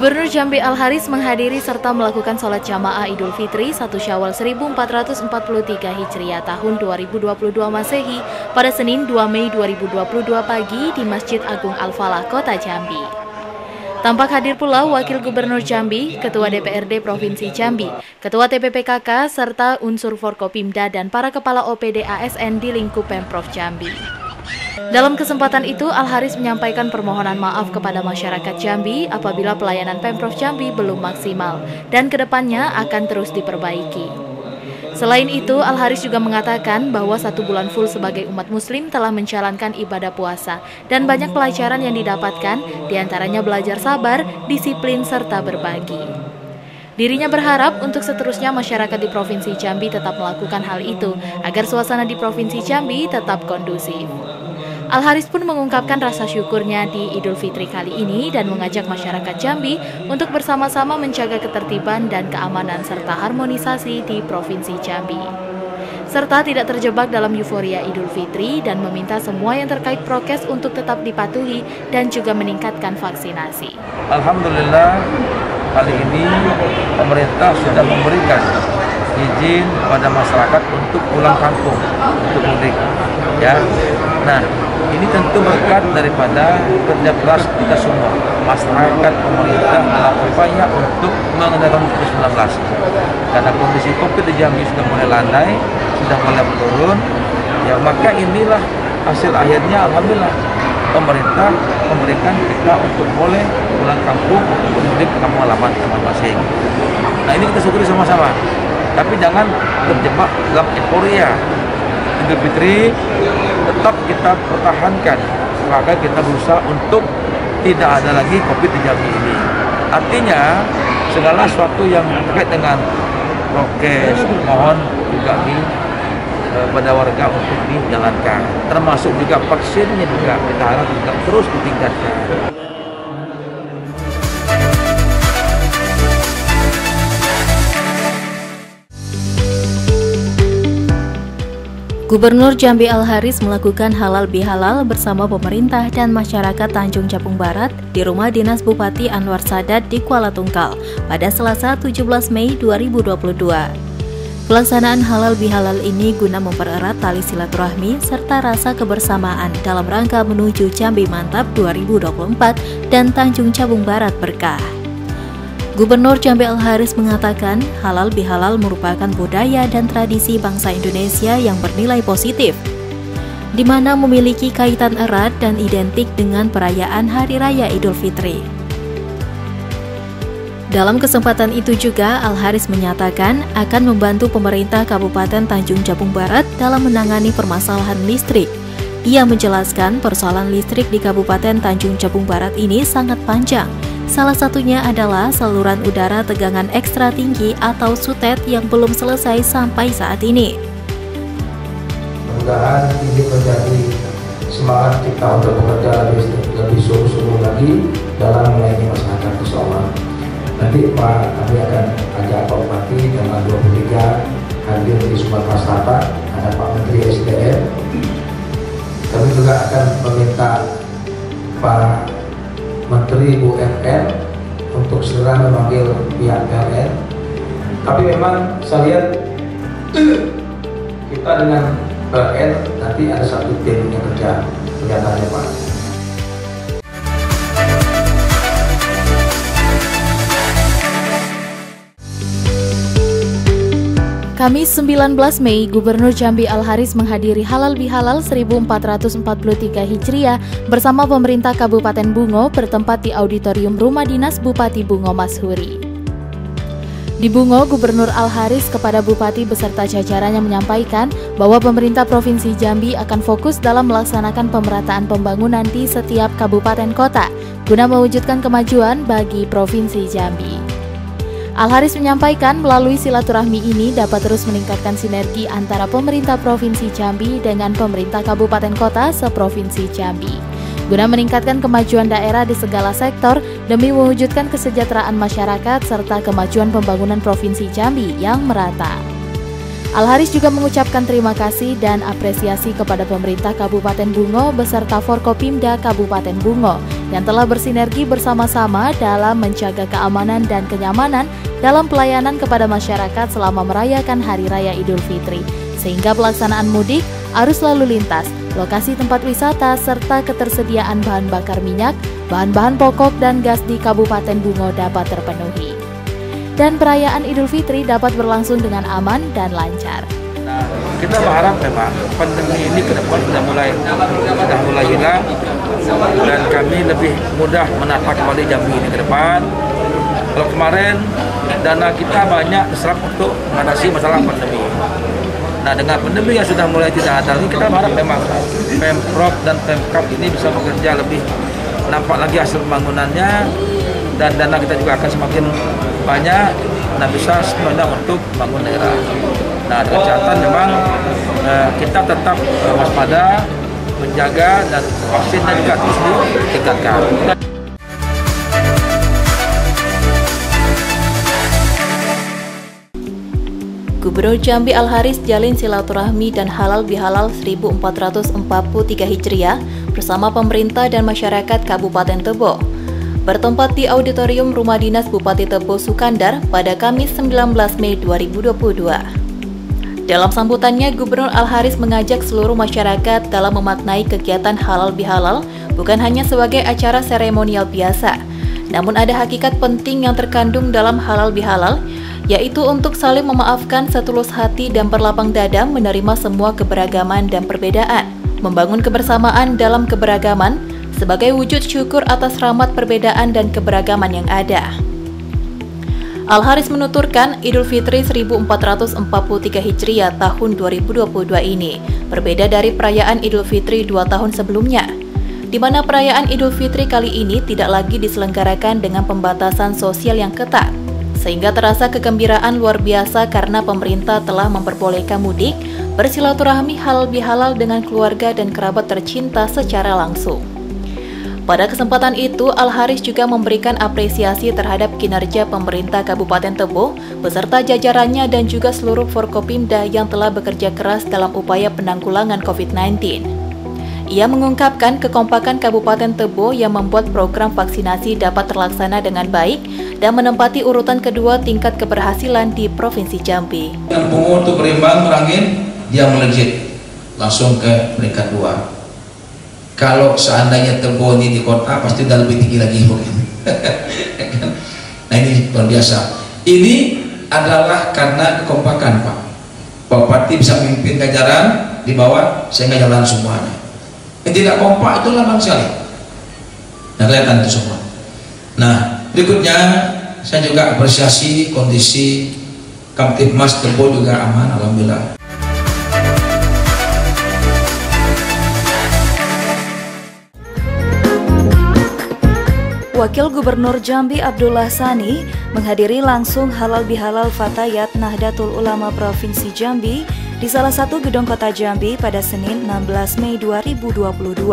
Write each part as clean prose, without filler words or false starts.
Gubernur Jambi Al-Haris menghadiri serta melakukan sholat jamaah Idul Fitri 1 Syawal 1443 Hijriah tahun 2022 Masehi pada Senin 2 Mei 2022 pagi di Masjid Agung Al-Falah, Kota Jambi. Tampak hadir pula Wakil Gubernur Jambi, Ketua DPRD Provinsi Jambi, Ketua TPPKK, serta unsur Forkopimda dan para kepala OPD ASN di lingkup Pemprov Jambi. Dalam kesempatan itu, Al-Haris menyampaikan permohonan maaf kepada masyarakat Jambi apabila pelayanan Pemprov Jambi belum maksimal dan kedepannya akan terus diperbaiki. Selain itu, Al-Haris juga mengatakan bahwa 1 bulan full sebagai umat muslim telah menjalankan ibadah puasa dan banyak pelajaran yang didapatkan, diantaranya belajar sabar, disiplin, serta berbagi. Dirinya berharap untuk seterusnya masyarakat di Provinsi Jambi tetap melakukan hal itu agar suasana di Provinsi Jambi tetap kondusif. Al-Haris pun mengungkapkan rasa syukurnya di Idul Fitri kali ini dan mengajak masyarakat Jambi untuk bersama-sama menjaga ketertiban dan keamanan serta harmonisasi di Provinsi Jambi. Serta tidak terjebak dalam euforia Idul Fitri dan meminta semua yang terkait prokes untuk tetap dipatuhi dan juga meningkatkan vaksinasi. Alhamdulillah, kali ini pemerintah sudah memberikan izin kepada masyarakat untuk pulang kampung, untuk mudik. Ya, nah ini tentu berkat daripada kerja keras kita semua, masyarakat, pemerintah dalam upaya untuk mengendalikan COVID-19. Karena kondisi COVID di Jambi sudah mulai landai, sudah mulai menurun, ya maka inilah hasil akhirnya. Alhamdulillah, pemerintah memberikan kita untuk boleh pulang kampung untuk mudik ke kampung halaman masing-masing. Nah ini kita syukuri sama-sama, tapi jangan terjebak dalam euforia. Idul Fitri tetap kita pertahankan, maka kita berusaha untuk tidak ada lagi COVID di Jambi ini. Artinya segala sesuatu yang terkait dengan prokes mohon juga pada warga untuk dijalankan, termasuk juga vaksinnya juga kita harap juga terus ditingkatkan. Gubernur Jambi Al-Haris melakukan halal bihalal bersama pemerintah dan masyarakat Tanjung Jabung Barat di rumah dinas Bupati Anwar Sadat di Kuala Tungkal pada Selasa 17 Mei 2022. Pelaksanaan halal bihalal ini guna mempererat tali silaturahmi serta rasa kebersamaan dalam rangka menuju Jambi Mantap 2024 dan Tanjung Jabung Barat Berkah. Gubernur Jambi Al-Haris mengatakan halal bihalal merupakan budaya dan tradisi bangsa Indonesia yang bernilai positif, di mana memiliki kaitan erat dan identik dengan perayaan Hari Raya Idul Fitri. Dalam kesempatan itu juga, Al-Haris menyatakan akan membantu pemerintah Kabupaten Tanjung Jabung Barat dalam menangani permasalahan listrik. Ia menjelaskan persoalan listrik di Kabupaten Tanjung Jabung Barat ini sangat panjang. Salah satunya adalah saluran udara tegangan ekstra tinggi atau SUTET yang belum selesai sampai saat ini. Mudah-mudahan ini menjadi semangat kita untuk bekerja lebih sungguh-sungguh lagi dalam melayani masyarakat, insyaallah. Nanti Pak, kami akan ajak Pak Bupati tanggal 23 hadir di Sumatera Selatan, ada Pak Menteri SDM. Kami juga akan meminta Pak Menteri BUMN untuk segera memanggil pihak PLN. Tapi memang saya lihat kita dengan PLN nanti ada satu tim yang kerja kenyataannya Pak. Kamis 19 Mei, Gubernur Jambi Al-Haris menghadiri halal bihalal 1443 Hijriah bersama pemerintah Kabupaten Bungo bertempat di auditorium Rumah Dinas Bupati Bungo Mashuri. Di Bungo, Gubernur Al-Haris kepada Bupati beserta jajarannya menyampaikan bahwa pemerintah Provinsi Jambi akan fokus dalam melaksanakan pemerataan pembangunan di setiap kabupaten kota guna mewujudkan kemajuan bagi Provinsi Jambi. Al-Haris menyampaikan melalui silaturahmi ini dapat terus meningkatkan sinergi antara pemerintah Provinsi Jambi dengan pemerintah Kabupaten Kota se-Provinsi Jambi, guna meningkatkan kemajuan daerah di segala sektor demi mewujudkan kesejahteraan masyarakat serta kemajuan pembangunan Provinsi Jambi yang merata. Al-Haris juga mengucapkan terima kasih dan apresiasi kepada pemerintah Kabupaten Bungo beserta Forkopimda Kabupaten Bungo yang telah bersinergi bersama-sama dalam menjaga keamanan dan kenyamanan dalam pelayanan kepada masyarakat selama merayakan Hari Raya Idul Fitri, sehingga pelaksanaan mudik, arus lalu lintas, lokasi tempat wisata, serta ketersediaan bahan bakar minyak, bahan-bahan pokok dan gas di Kabupaten Bungo dapat terpenuhi. Dan perayaan Idul Fitri dapat berlangsung dengan aman dan lancar. Nah, kita berharap memang pandemi ini ke depan sudah mulai hilang dan kami lebih mudah menata kembali Jambi ini ke depan. Kalau kemarin dana kita banyak diserap untuk mengatasi masalah pandemi. Nah, dengan pandemi yang sudah mulai tidak ada lagi, kita berharap memang Pemprov dan Pemkab ini bisa bekerja lebih nampak lagi hasil pembangunannya, dan dana kita juga akan semakin banyak, nah bisa semuanya untuk bangun daerah. Nah, dengan catatan memang kita tetap waspada, menjaga, dan vaksinnya juga terus ditingkatkan. Gubernur Jambi Al-Haris jalin silaturahmi dan halal bihalal 1443 Hijriah bersama pemerintah dan masyarakat Kabupaten Tebo, bertempat di Auditorium Rumah Dinas Bupati Tebo Sukandar pada Kamis 19 Mei 2022. Dalam sambutannya, Gubernur Al-Haris mengajak seluruh masyarakat dalam memaknai kegiatan halal bihalal bukan hanya sebagai acara seremonial biasa, namun ada hakikat penting yang terkandung dalam halal bihalal, yaitu untuk saling memaafkan setulus hati dan berlapang dada menerima semua keberagaman dan perbedaan, membangun kebersamaan dalam keberagaman, sebagai wujud syukur atas rahmat perbedaan dan keberagaman yang ada. Al-Haris menuturkan Idul Fitri 1443 Hijriah tahun 2022 ini berbeda dari perayaan Idul Fitri 2 tahun sebelumnya, di mana perayaan Idul Fitri kali ini tidak lagi diselenggarakan dengan pembatasan sosial yang ketat, sehingga terasa kegembiraan luar biasa karena pemerintah telah memperbolehkan mudik, bersilaturahmi halal bihalal dengan keluarga dan kerabat tercinta secara langsung. Pada kesempatan itu, Al-Haris juga memberikan apresiasi terhadap kinerja pemerintah Kabupaten Tebo beserta jajarannya dan juga seluruh Forkopimda yang telah bekerja keras dalam upaya penanggulangan COVID-19. Ia mengungkapkan kekompakan Kabupaten Tebo yang membuat program vaksinasi dapat terlaksana dengan baik dan menempati urutan kedua tingkat keberhasilan di Provinsi Jambi. Bungo untuk berimbang merangin, dia melejit langsung ke peringkat 2. Kalau seandainya Tebo ini di kota pasti udah lebih tinggi lagi mungkin. Nah, ini luar biasa. Ini adalah karena kekompakan Pak. Bupati bisa memimpin jajaran di bawah sehingga jalan semuanya. Yang tidak kompak itu lamban sekali. Nah, kelihatan itu semua. Nah, berikutnya saya juga apresiasi kondisi Kamtibmas Tebo juga aman, alhamdulillah. Wakil Gubernur Jambi Abdullah Sani menghadiri langsung halal bihalal Fatayat Nahdlatul Ulama Provinsi Jambi di salah satu gedung kota Jambi pada Senin 16 Mei 2022.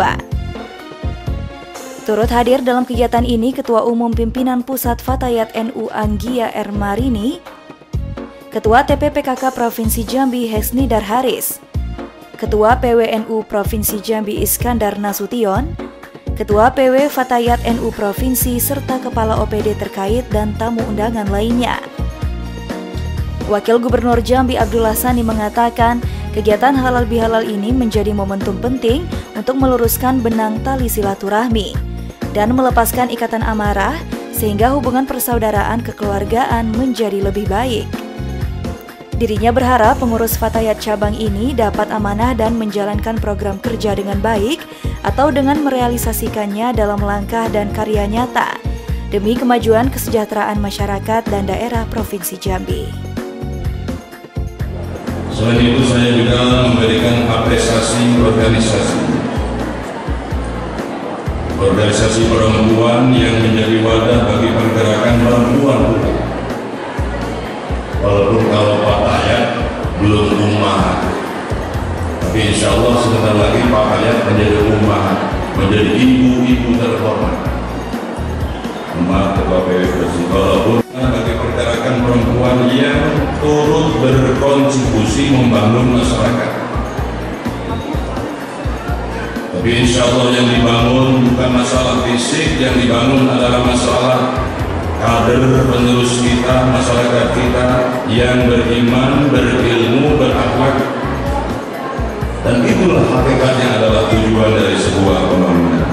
Turut hadir dalam kegiatan ini Ketua Umum Pimpinan Pusat Fatayat NU Anggia R. Marini, Ketua TPPKK Provinsi Jambi Hesni Darharis, Ketua PWNU Provinsi Jambi Iskandar Nasution, Ketua PW Fatayat NU Provinsi serta Kepala OPD terkait dan tamu undangan lainnya. Wakil Gubernur Jambi Abdullah Sani mengatakan kegiatan halal bihalal ini menjadi momentum penting untuk meluruskan benang tali silaturahmi dan melepaskan ikatan amarah sehingga hubungan persaudaraan kekeluargaan menjadi lebih baik. Dirinya berharap pengurus Fatayat cabang ini dapat amanah dan menjalankan program kerja dengan baik atau dengan merealisasikannya dalam langkah dan karya nyata demi kemajuan kesejahteraan masyarakat dan daerah Provinsi Jambi. Selain itu saya juga memberikan apresiasi organisasi perempuan yang menjadi wadah bagi pergerakan perempuan. Walaupun kalau Fatayat belum umat, tapi insya Allah sebentar lagi Fatayat menjadi umat, menjadi ibu-ibu terhormat. Maka Ketua PWPC, walaupun bagi pergerakan perempuan yang turut berkontribusi membangun masyarakat. Tapi insya Allah yang dibangun bukan masalah fisik, yang dibangun adalah masalah kader penerus kita, masyarakat kita yang beriman, berilmu, berakhlak. Dan itulah hakikatnya adalah tujuan dari sebuah pembangunan.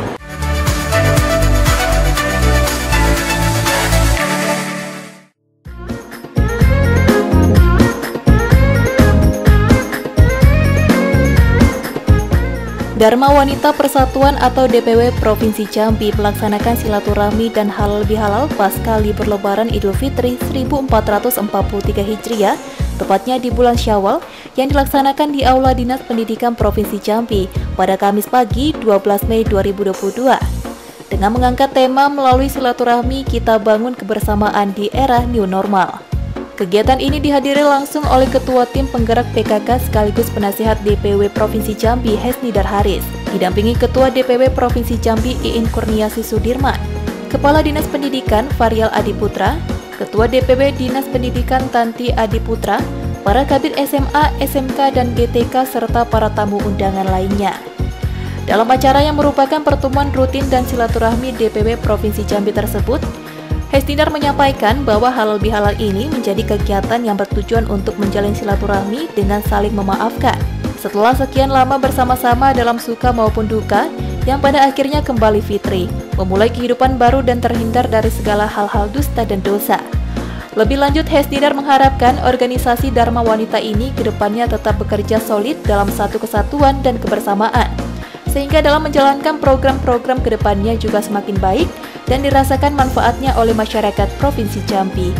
Dharma Wanita Persatuan atau DPW Provinsi Jambi melaksanakan silaturahmi dan halal bihalal pasca libur Lebaran Idul Fitri 1443 Hijriah, tepatnya di bulan Syawal, yang dilaksanakan di Aula Dinas Pendidikan Provinsi Jambi pada Kamis pagi 12 Mei 2022. Dengan mengangkat tema melalui silaturahmi kita bangun kebersamaan di era new normal. Kegiatan ini dihadiri langsung oleh Ketua Tim Penggerak PKK sekaligus penasihat DPW Provinsi Jambi Hesnidar Haris, didampingi Ketua DPW Provinsi Jambi Iin Kurniasi Sudirman, Kepala Dinas Pendidikan Varial Adiputra, Ketua DPW Dinas Pendidikan Tanti Adiputra, para kabid SMA, SMK, dan GTK, serta para tamu undangan lainnya. Dalam acara yang merupakan pertemuan rutin dan silaturahmi DPW Provinsi Jambi tersebut, Hesnidar menyampaikan bahwa halal bihalal ini menjadi kegiatan yang bertujuan untuk menjalin silaturahmi dengan saling memaafkan. Setelah sekian lama bersama-sama dalam suka maupun duka, yang pada akhirnya kembali fitri, memulai kehidupan baru dan terhindar dari segala hal-hal dusta dan dosa. Lebih lanjut, Hesnidar mengharapkan organisasi Dharma Wanita ini kedepannya tetap bekerja solid dalam satu kesatuan dan kebersamaan, sehingga dalam menjalankan program-program kedepannya juga semakin baik dan dirasakan manfaatnya oleh masyarakat Provinsi Jambi.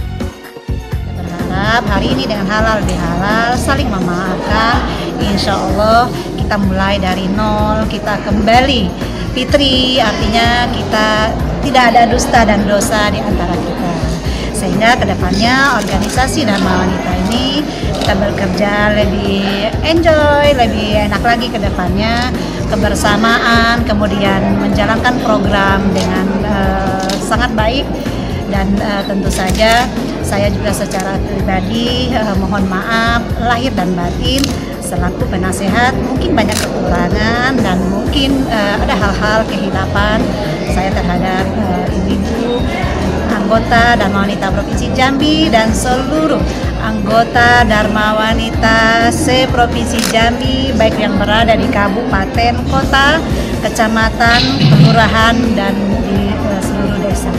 Berharap hari ini dengan halal bihalal saling memaafkan, insya Allah kita mulai dari nol, kita kembali fitri, artinya kita tidak ada dusta dan dosa di antara kita. Sehingga kedepannya organisasi Dharma Wanita ini kita bekerja lebih enjoy, lebih enak lagi kedepannya, kebersamaan, kemudian menjalankan program dengan sangat baik. Dan tentu saja saya juga secara pribadi mohon maaf lahir dan batin selaku penasehat, mungkin banyak kekurangan dan mungkin ada hal-hal kehilapan saya terhadap ibu-ibu anggota Dharma Wanita Provinsi Jambi dan seluruh anggota Dharma Wanita se-Provinsi Jambi, baik yang berada di kabupaten, kota, kecamatan, kelurahan, dan di seluruh desa.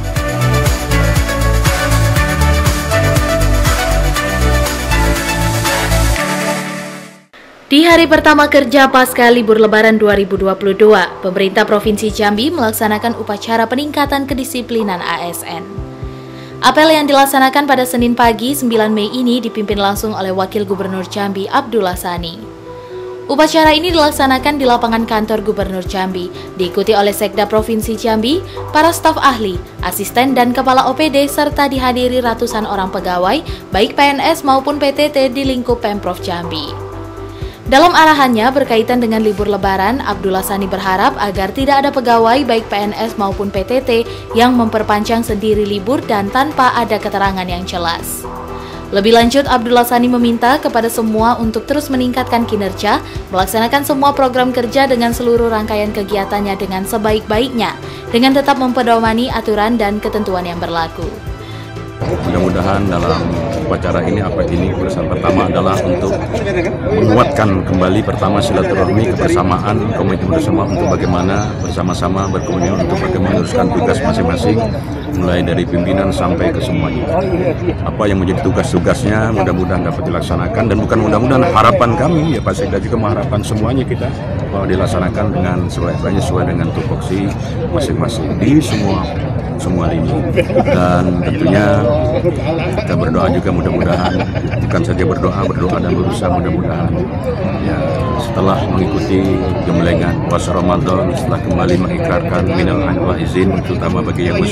Di hari pertama kerja pasca libur Lebaran 2022, pemerintah Provinsi Jambi melaksanakan upacara peningkatan kedisiplinan ASN. Apel yang dilaksanakan pada Senin pagi 9 Mei ini dipimpin langsung oleh Wakil Gubernur Jambi Abdullah Sani. Upacara ini dilaksanakan di lapangan kantor Gubernur Jambi, diikuti oleh Sekda Provinsi Jambi, para staf ahli, asisten dan kepala OPD, serta dihadiri ratusan orang pegawai, baik PNS maupun PTT di lingkup Pemprov Jambi. Dalam arahannya berkaitan dengan libur Lebaran, Abdullah Sani berharap agar tidak ada pegawai baik PNS maupun PTT yang memperpanjang sendiri libur dan tanpa ada keterangan yang jelas. Lebih lanjut, Abdullah Sani meminta kepada semua untuk terus meningkatkan kinerja, melaksanakan semua program kerja dengan seluruh rangkaian kegiatannya dengan sebaik-baiknya, dengan tetap mempedomani aturan dan ketentuan yang berlaku. Mudah-mudahan dalam upacara ini, apel ini urusan pertama adalah untuk menguatkan kembali pertama silaturahmi, kebersamaan, komitmen bersama untuk bagaimana bersama-sama berkomitmen untuk bagaimana meneruskan tugas masing-masing, mulai dari pimpinan sampai ke semuanya. Apa yang menjadi tugas-tugasnya mudah-mudahan dapat dilaksanakan, dan bukan mudah-mudahan, harapan kami ya Pak Sekda juga mengharapkan semuanya kita bahwa dilaksanakan dengan sesuai dengan tupoksi masing-masing di semua lini. Dan tentunya kita berdoa juga mudah-mudahan, bukan saja berdoa dan berusaha mudah-mudahan ya setelah mengikuti gemblengan puasa Ramadan, setelah kembali mengikrarkan minal aidin wal izin, terutama bagi yang muslim,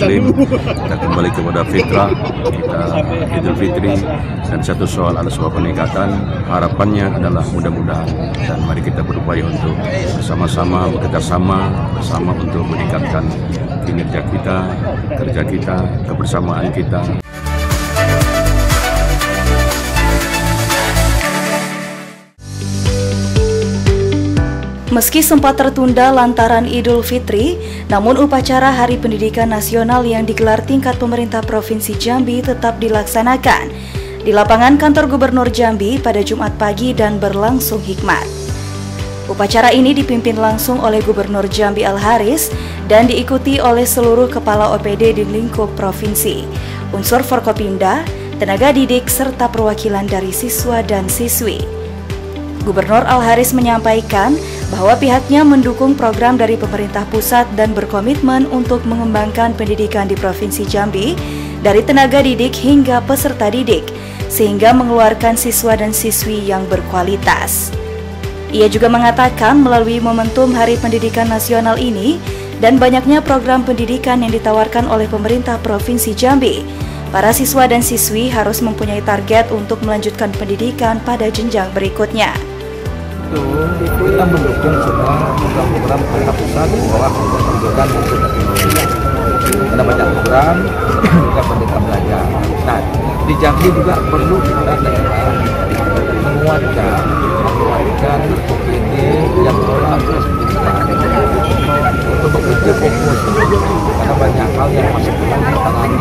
kita kembali kepada fitrah kita, Idul Fitri, dan satu soal ada sebuah peningkatan. Harapannya adalah mudah-mudahan, dan mari kita berupaya untuk bersama-sama bekerjasama bersama untuk meningkatkan kinerja kita, kerja kita, kebersamaan kita. Meski sempat tertunda lantaran Idul Fitri, namun upacara Hari Pendidikan Nasional yang digelar tingkat pemerintah Provinsi Jambi tetap dilaksanakan di lapangan kantor Gubernur Jambi pada Jumat pagi dan berlangsung hikmat. Upacara ini dipimpin langsung oleh Gubernur Jambi Al-Haris dan diikuti oleh seluruh kepala OPD di lingkup provinsi, unsur Forkopimda, tenaga didik, serta perwakilan dari siswa dan siswi. Gubernur Al-Haris menyampaikan bahwa pihaknya mendukung program dari pemerintah pusat dan berkomitmen untuk mengembangkan pendidikan di Provinsi Jambi dari tenaga didik hingga peserta didik, sehingga mengeluarkan siswa dan siswi yang berkualitas. Ia juga mengatakan melalui momentum Hari Pendidikan Nasional ini dan banyaknya program pendidikan yang ditawarkan oleh pemerintah Provinsi Jambi, para siswa dan siswi harus mempunyai target untuk melanjutkan pendidikan pada jenjang berikutnya. Kita mendukung semua program-program pemerintah pusat di bawah pendidikan untuk teknologi. Ada banyak program juga pendidikan belajar. Nah, di Jambi juga perlu kita menguatkan OPD yang mengelola pendidikan untuk bekerja fokus karena banyak hal yang masih kurang ditangani.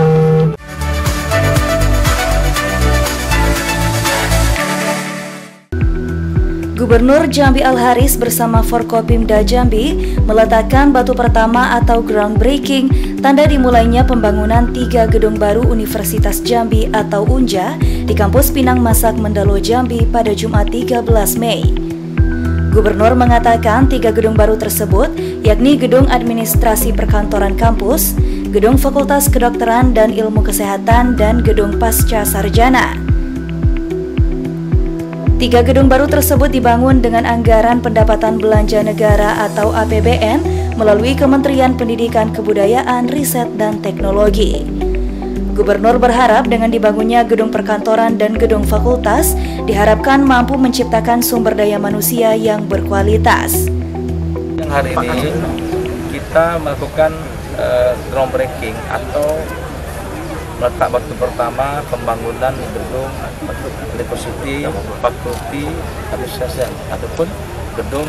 Gubernur Jambi Al-Haris bersama Forkopimda Jambi meletakkan batu pertama atau groundbreaking tanda dimulainya pembangunan 3 gedung baru Universitas Jambi atau UNJA di kampus Pinang Masak Mendalo Jambi pada Jumat 13 Mei. Gubernur mengatakan 3 gedung baru tersebut yakni Gedung Administrasi Perkantoran Kampus, Gedung Fakultas Kedokteran dan Ilmu Kesehatan, dan Gedung Pasca Sarjana. 3 gedung baru tersebut dibangun dengan anggaran pendapatan belanja negara atau APBN melalui Kementerian Pendidikan Kebudayaan, Riset, dan Teknologi. Gubernur berharap dengan dibangunnya gedung perkantoran dan gedung fakultas diharapkan mampu menciptakan sumber daya manusia yang berkualitas. Hari ini kita melakukan groundbreaking atau meletak batu pertama pembangunan gedung University, Fakulti Administrasi ataupun gedung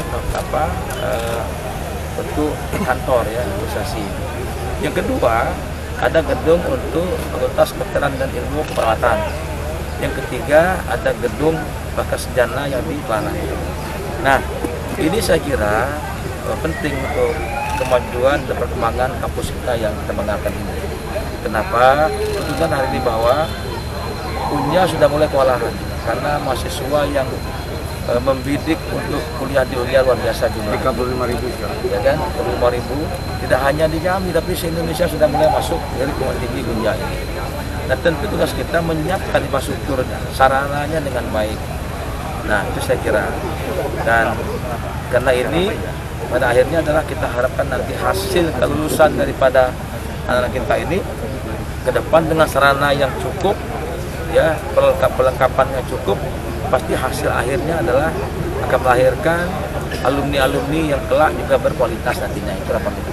untuk kantor ya administrasi. Yang kedua ada gedung untuk Fakultas Kedokteran dan Ilmu Keperawatan. Yang ketiga ada gedung Bakas Sarjana yang di Kelana. Nah, ini saya kira penting untuk kemajuan dan perkembangan kampus kita yang kita banggakan ini. Kenapa? Tentunya hari ini bahwa UNJA sudah mulai kewalahan karena mahasiswa yang membidik untuk kuliah di UNJA luar biasa jumlah 35.000 sekarang. Ya kan? 35.000 tidak hanya di Jambi tapi se-Indonesia sudah mulai masuk dari perguruan tinggi UNJA ini. Dan tentu tugas kita menyiapkan infrastruktur sarananya dengan baik. Nah, itu saya kira. Dan karena ini pada akhirnya adalah kita harapkan nanti hasil kelulusan daripada anak-anak kita ini ke depan dengan sarana yang cukup, ya perlengkapan yang cukup, pasti hasil akhirnya adalah akan melahirkan alumni-alumni yang kelak juga berkualitas nantinya. Itu harapan kita.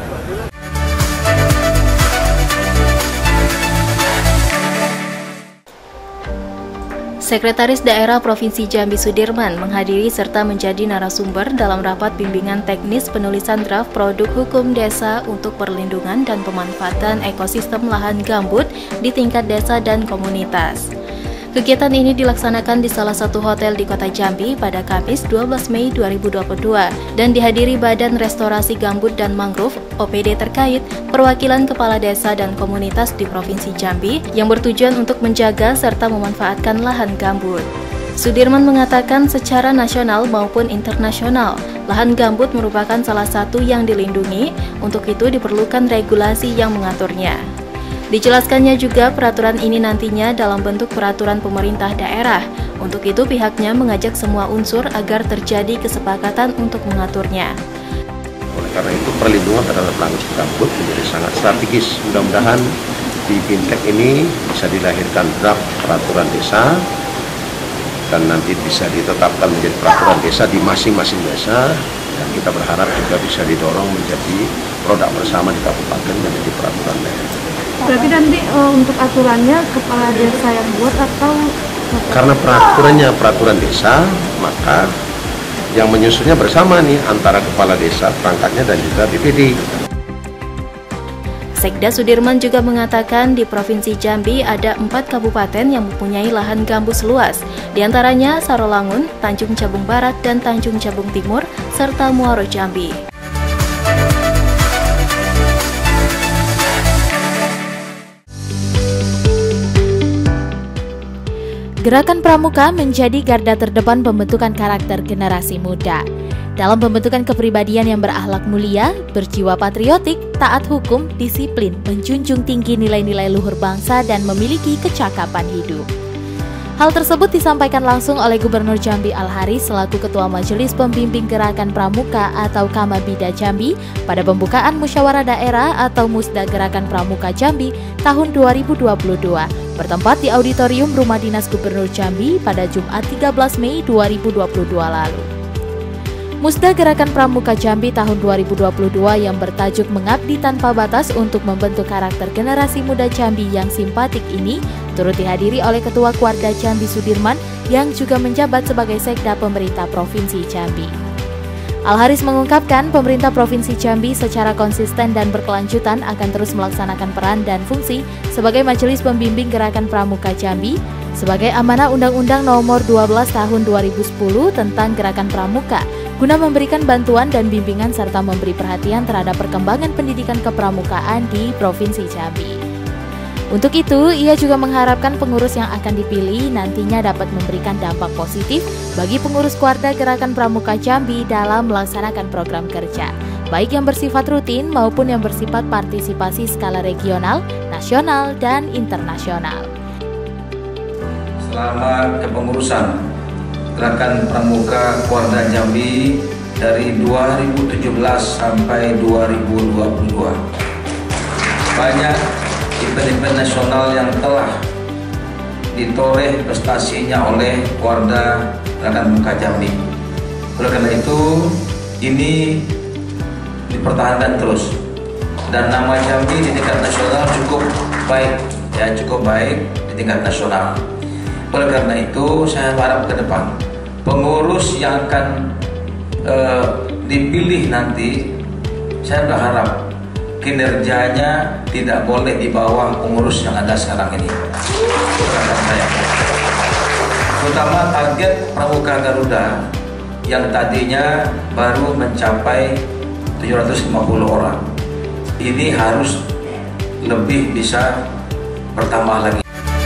Sekretaris Daerah Provinsi Jambi Sudirman menghadiri serta menjadi narasumber dalam rapat bimbingan teknis penulisan draft produk hukum desa untuk perlindungan dan pemanfaatan ekosistem lahan gambut di tingkat desa dan komunitas. Kegiatan ini dilaksanakan di salah satu hotel di Kota Jambi pada Kamis 12 Mei 2022 dan dihadiri Badan Restorasi Gambut dan Mangrove OPD terkait, perwakilan kepala desa dan komunitas di Provinsi Jambi yang bertujuan untuk menjaga serta memanfaatkan lahan gambut. Sudirman mengatakan secara nasional maupun internasional, lahan gambut merupakan salah satu yang dilindungi, untuk itu diperlukan regulasi yang mengaturnya. Dijelaskannya juga peraturan ini nantinya dalam bentuk peraturan pemerintah daerah. Untuk itu pihaknya mengajak semua unsur agar terjadi kesepakatan untuk mengaturnya. Oleh karena itu perlindungan terhadap langsung gambut menjadi sangat strategis. Mudah-mudahan di Bintek ini bisa dilahirkan draft peraturan desa dan nanti bisa ditetapkan menjadi peraturan desa di masing-masing desa, dan kita berharap juga bisa didorong menjadi produk bersama di kabupaten menjadi peraturan daerah. Berarti nanti untuk aturannya kepala desa yang buat atau? Karena peraturannya peraturan desa, maka yang menyusunnya bersama nih antara kepala desa, perangkatnya dan juga BPD. Sekda Sudirman juga mengatakan di Provinsi Jambi ada 4 kabupaten yang mempunyai lahan gambus luas, diantaranya Sarolangun, Tanjung Jabung Barat, dan Tanjung Jabung Timur, serta Muaro Jambi. Gerakan Pramuka menjadi garda terdepan pembentukan karakter generasi muda. Dalam pembentukan kepribadian yang berakhlak mulia, berjiwa patriotik, taat hukum, disiplin, menjunjung tinggi nilai-nilai luhur bangsa, dan memiliki kecakapan hidup. Hal tersebut disampaikan langsung oleh Gubernur Jambi Al-Haris selaku Ketua Majelis Pembimbing Gerakan Pramuka atau Kamabida Jambi pada pembukaan Musyawarah Daerah atau Musda Gerakan Pramuka Jambi tahun 2022 bertempat di Auditorium Rumah Dinas Gubernur Jambi pada Jumat 13 Mei 2022 lalu. Musda Gerakan Pramuka Jambi tahun 2022 yang bertajuk Mengabdi Tanpa Batas untuk membentuk karakter generasi muda Jambi yang simpatik ini turut dihadiri oleh Ketua Kuarda Jambi Sudirman yang juga menjabat sebagai Sekda Pemerintah Provinsi Jambi. Al-Haris mengungkapkan pemerintah Provinsi Jambi secara konsisten dan berkelanjutan akan terus melaksanakan peran dan fungsi sebagai Majelis Pembimbing Gerakan Pramuka Jambi sebagai amanah Undang-Undang Nomor 12 Tahun 2010 tentang Gerakan Pramuka guna memberikan bantuan dan bimbingan serta memberi perhatian terhadap perkembangan pendidikan kepramukaan di Provinsi Jambi. Untuk itu, ia juga mengharapkan pengurus yang akan dipilih nantinya dapat memberikan dampak positif bagi pengurus Kuarda Gerakan Pramuka Jambi dalam melaksanakan program kerja, baik yang bersifat rutin maupun yang bersifat partisipasi skala regional, nasional, dan internasional. Selama kepengurusan Gerakan Pramuka Kuarda Jambi dari 2017 sampai 2022, banyak event-event nasional yang telah ditoreh prestasinya oleh Kuarda Gerakan Pramuka Jambi. Oleh karena itu, ini dipertahankan terus dan nama Jambi di tingkat nasional cukup baik, cukup baik di tingkat nasional. Oleh karena itu, saya harap ke depan pengurus yang akan dipilih nanti, saya berharap kinerjanya tidak boleh di bawah pengurus yang ada sekarang ini. Terutama target Pramuka Garuda yang tadinya baru mencapai 750 orang. Ini harus lebih bisa bertambah lagi.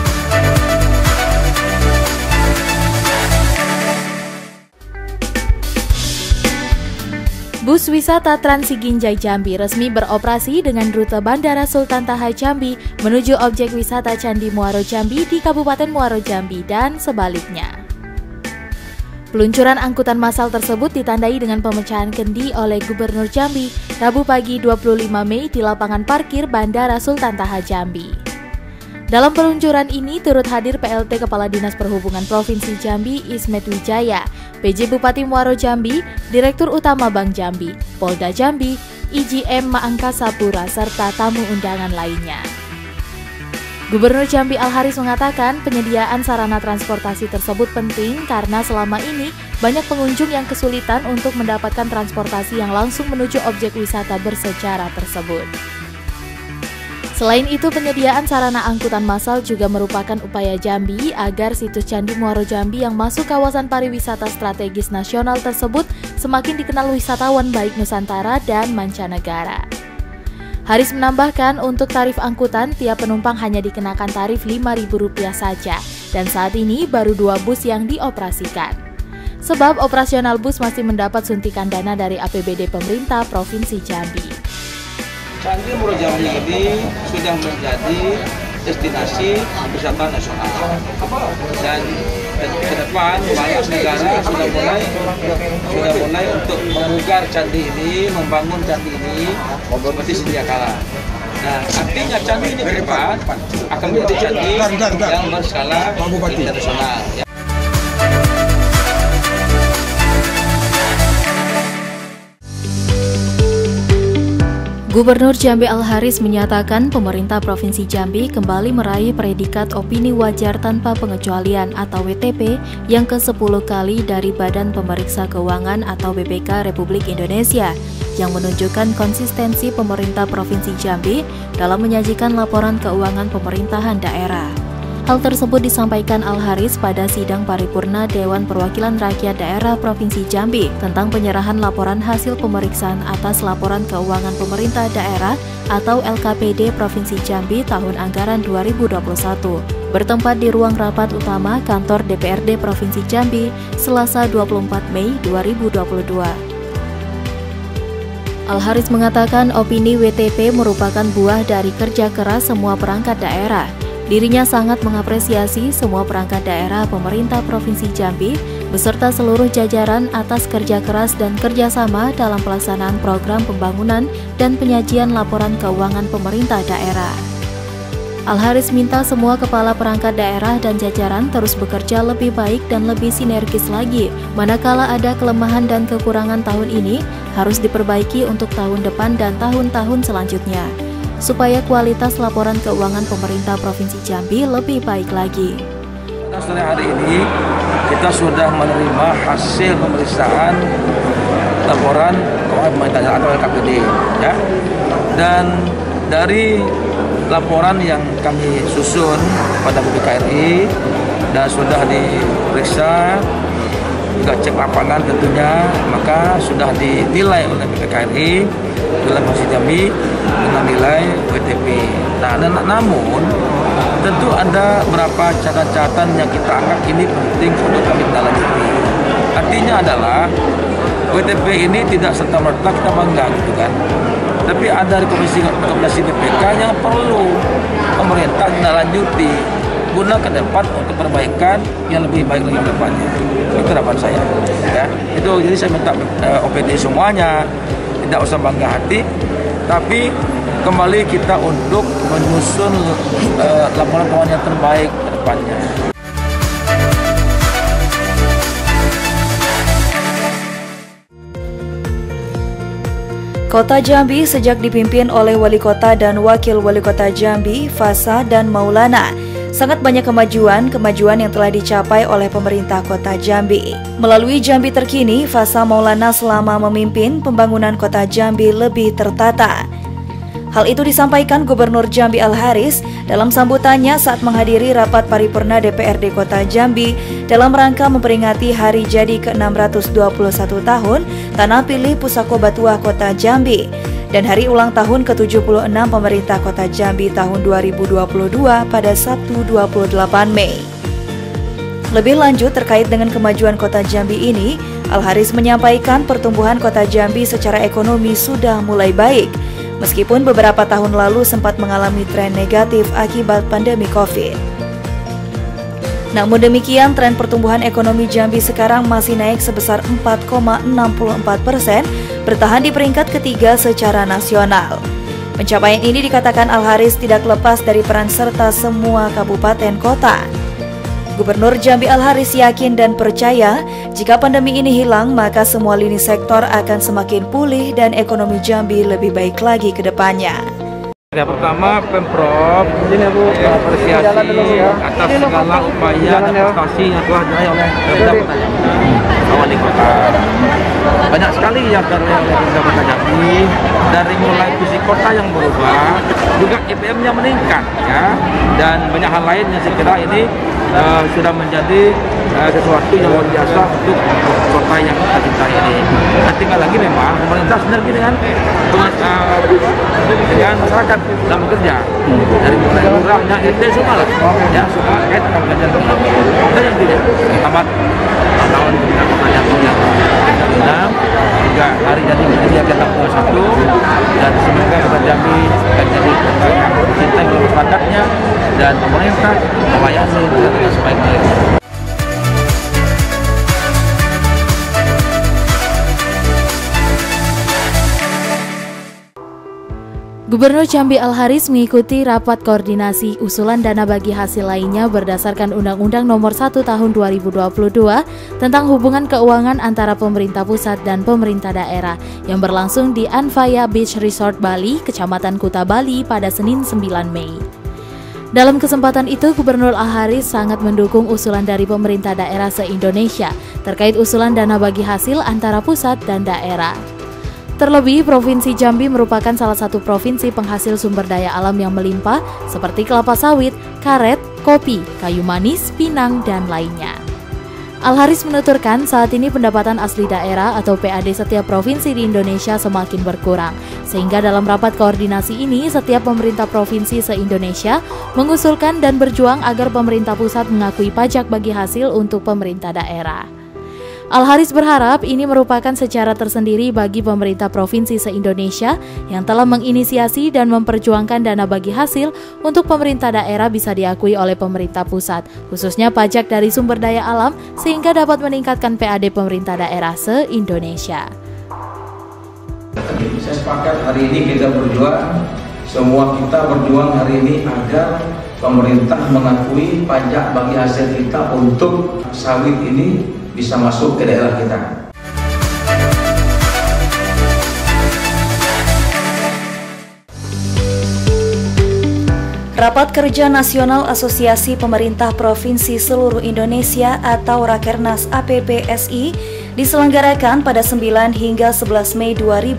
Bus wisata Trans Siginjai Jambi resmi beroperasi dengan rute Bandara Sultan Taha Jambi menuju objek wisata Candi Muaro Jambi di Kabupaten Muaro Jambi dan sebaliknya. Peluncuran angkutan massal tersebut ditandai dengan pemecahan kendi oleh Gubernur Jambi Rabu pagi 25 Mei di lapangan parkir Bandara Sultan Taha Jambi. Dalam peluncuran ini turut hadir PLT Kepala Dinas Perhubungan Provinsi Jambi Ismet Wijaya, PJ Bupati Muaro Jambi, Direktur Utama Bank Jambi, Polda Jambi, IGM Maangkasa Pura, serta tamu undangan lainnya. Gubernur Jambi Al-Haris mengatakan penyediaan sarana transportasi tersebut penting karena selama ini banyak pengunjung yang kesulitan untuk mendapatkan transportasi yang langsung menuju objek wisata bersejarah tersebut. Selain itu, penyediaan sarana angkutan massal juga merupakan upaya Jambi agar situs Candi Muaro Jambi yang masuk kawasan pariwisata strategis nasional tersebut semakin dikenal wisatawan baik Nusantara dan mancanegara. Haris menambahkan untuk tarif angkutan, tiap penumpang hanya dikenakan tarif Rp5.000 saja, dan saat ini baru 2 bus yang dioperasikan. Sebab operasional bus masih mendapat suntikan dana dari APBD pemerintah Provinsi Jambi. Candi Muaro Jambi ini sudah menjadi destinasi wisata nasional dan depan banyak negara sudah mulai untuk memugar candi ini, membangun candi ini seperti sedia kala. Nah, artinya candi ini ke depan akan menjadi candi yang berskala internasional. Gubernur Jambi Al-Haris menyatakan pemerintah Provinsi Jambi kembali meraih predikat opini wajar tanpa pengecualian atau WTP yang ke-10 kali dari Badan Pemeriksa Keuangan atau BPK Republik Indonesia yang menunjukkan konsistensi pemerintah Provinsi Jambi dalam menyajikan laporan keuangan pemerintahan daerah. Hal tersebut disampaikan Al-Haris pada sidang paripurna Dewan Perwakilan Rakyat Daerah Provinsi Jambi tentang penyerahan laporan hasil pemeriksaan atas laporan keuangan pemerintah daerah atau LKPD Provinsi Jambi tahun anggaran 2021. Bertempat di ruang rapat utama kantor DPRD Provinsi Jambi, Selasa 24 Mei 2022. Al-Haris mengatakan opini WTP merupakan buah dari kerja keras semua perangkat daerah. Dirinya sangat mengapresiasi semua perangkat daerah pemerintah Provinsi Jambi beserta seluruh jajaran atas kerja keras dan kerjasama dalam pelaksanaan program pembangunan dan penyajian laporan keuangan pemerintah daerah. Al-Haris minta semua kepala perangkat daerah dan jajaran terus bekerja lebih baik dan lebih sinergis lagi. Manakala ada kelemahan dan kekurangan tahun ini, harus diperbaiki untuk tahun depan dan tahun-tahun selanjutnya, supaya kualitas laporan keuangan pemerintah Provinsi Jambi lebih baik lagi. Sore hari ini kita sudah menerima hasil pemeriksaan laporan keuangan pemerintah atau LKPD, ya. Dan dari laporan yang kami susun pada BPKRI dan sudah diperiksa, juga cek lapangan tentunya, maka sudah dinilai oleh BPKRI dalam Provinsi Jambi dengan nilai WTP. Nah, namun tentu ada beberapa catatan yang kita anggap ini penting untuk kami tindaklanjuti. Artinya adalah WTP ini tidak serta-merta kita bangga gitu kan. Tapi ada rekomendasi BPK yang perlu pemerintah tindaklanjuti guna ke depan untuk perbaikan yang lebih baik lagi ke depannya. Itu harapan saya. Ya. Itu jadi saya minta OPD semuanya tidak usah bangga hati, tapi kembali kita untuk menyusun laporan keuangan yang terbaik ke depannya. Kota Jambi sejak dipimpin oleh Wali Kota dan Wakil Wali Kota Jambi, Fasa dan Maulana, sangat banyak kemajuan yang telah dicapai oleh pemerintah Kota Jambi. Melalui Jambi Terkini, Fasa Maulana selama memimpin pembangunan Kota Jambi lebih tertata. Hal itu disampaikan Gubernur Jambi Al-Haris dalam sambutannya saat menghadiri rapat paripurna DPRD Kota Jambi dalam rangka memperingati hari jadi ke-621 tahun Tanah Pilih Pusako Batuah Kota Jambi dan hari ulang tahun ke-76 pemerintah Kota Jambi tahun 2022 pada Sabtu 28 Mei. Lebih lanjut terkait dengan kemajuan Kota Jambi ini, Al-Haris menyampaikan pertumbuhan Kota Jambi secara ekonomi sudah mulai baik, meskipun beberapa tahun lalu sempat mengalami tren negatif akibat pandemi COVID. Namun demikian, tren pertumbuhan ekonomi Jambi sekarang masih naik sebesar 4,64%, bertahan di peringkat ketiga secara nasional. Pencapaian ini dikatakan Al-Haris tidak lepas dari peran serta semua kabupaten kota. Gubernur Jambi Al-Haris yakin dan percaya jika pandemi ini hilang, maka semua lini sektor akan semakin pulih dan ekonomi Jambi lebih baik lagi ke depannya. Yang pertama, Pemprov mengapresiasi atas segala upaya dan prestasi yang telah diraih oleh Pemda Kota Jambi, Wali Kota. Banyak sekali yang karya oleh Pemda Kota Jambi, dari mulai visi kota yang berubah, juga IPM-nya meningkat, ya, dan banyak hal lain yang saya kira ini sudah menjadi sesuatu yang luar biasa untuk kota yang kita cintai ini. Nah, tinggal lagi memang pemerintah sinergi dengan masyarakat dalam bekerja, dari mulai lurahnya, RT semua lah, ya, semua kait akan belajar bersama. Dan yang tidak tamat tahun pemerintah Kota Jambi yang juga hari jadi yang ke-61, dan semoga Kota Jambi akan jadi kota yang dicintai oleh masyarakatnya dan pemerintah melayani dengan sebaik-baiknya. Gubernur Jambi Al-Haris mengikuti rapat koordinasi usulan dana bagi hasil lainnya berdasarkan Undang-Undang Nomor 1 Tahun 2022 tentang hubungan keuangan antara pemerintah pusat dan pemerintah daerah yang berlangsung di Anfaya Beach Resort Bali, Kecamatan Kuta Bali pada Senin 9 Mei. Dalam kesempatan itu, Gubernur Al-Haris sangat mendukung usulan dari pemerintah daerah se-Indonesia terkait usulan dana bagi hasil antara pusat dan daerah. Terlebih, Provinsi Jambi merupakan salah satu provinsi penghasil sumber daya alam yang melimpah seperti kelapa sawit, karet, kopi, kayu manis, pinang, dan lainnya. Al-Haris menuturkan saat ini pendapatan asli daerah atau PAD setiap provinsi di Indonesia semakin berkurang, sehingga dalam rapat koordinasi ini setiap pemerintah provinsi se-Indonesia mengusulkan dan berjuang agar pemerintah pusat mengakui pajak bagi hasil untuk pemerintah daerah. Al-Haris berharap ini merupakan secara tersendiri bagi pemerintah provinsi se-Indonesia yang telah menginisiasi dan memperjuangkan dana bagi hasil untuk pemerintah daerah bisa diakui oleh pemerintah pusat, khususnya pajak dari sumber daya alam, sehingga dapat meningkatkan PAD pemerintah daerah se-Indonesia. Saya sepakat hari ini kita berjuang, semua kita berjuang hari ini agar pemerintah mengakui pajak bagi hasil kita untuk sawit ini bisa masuk ke daerah kita. Rapat Kerja Nasional Asosiasi Pemerintah Provinsi Seluruh Indonesia atau Rakernas APPSI diselenggarakan pada 9 hingga 11 Mei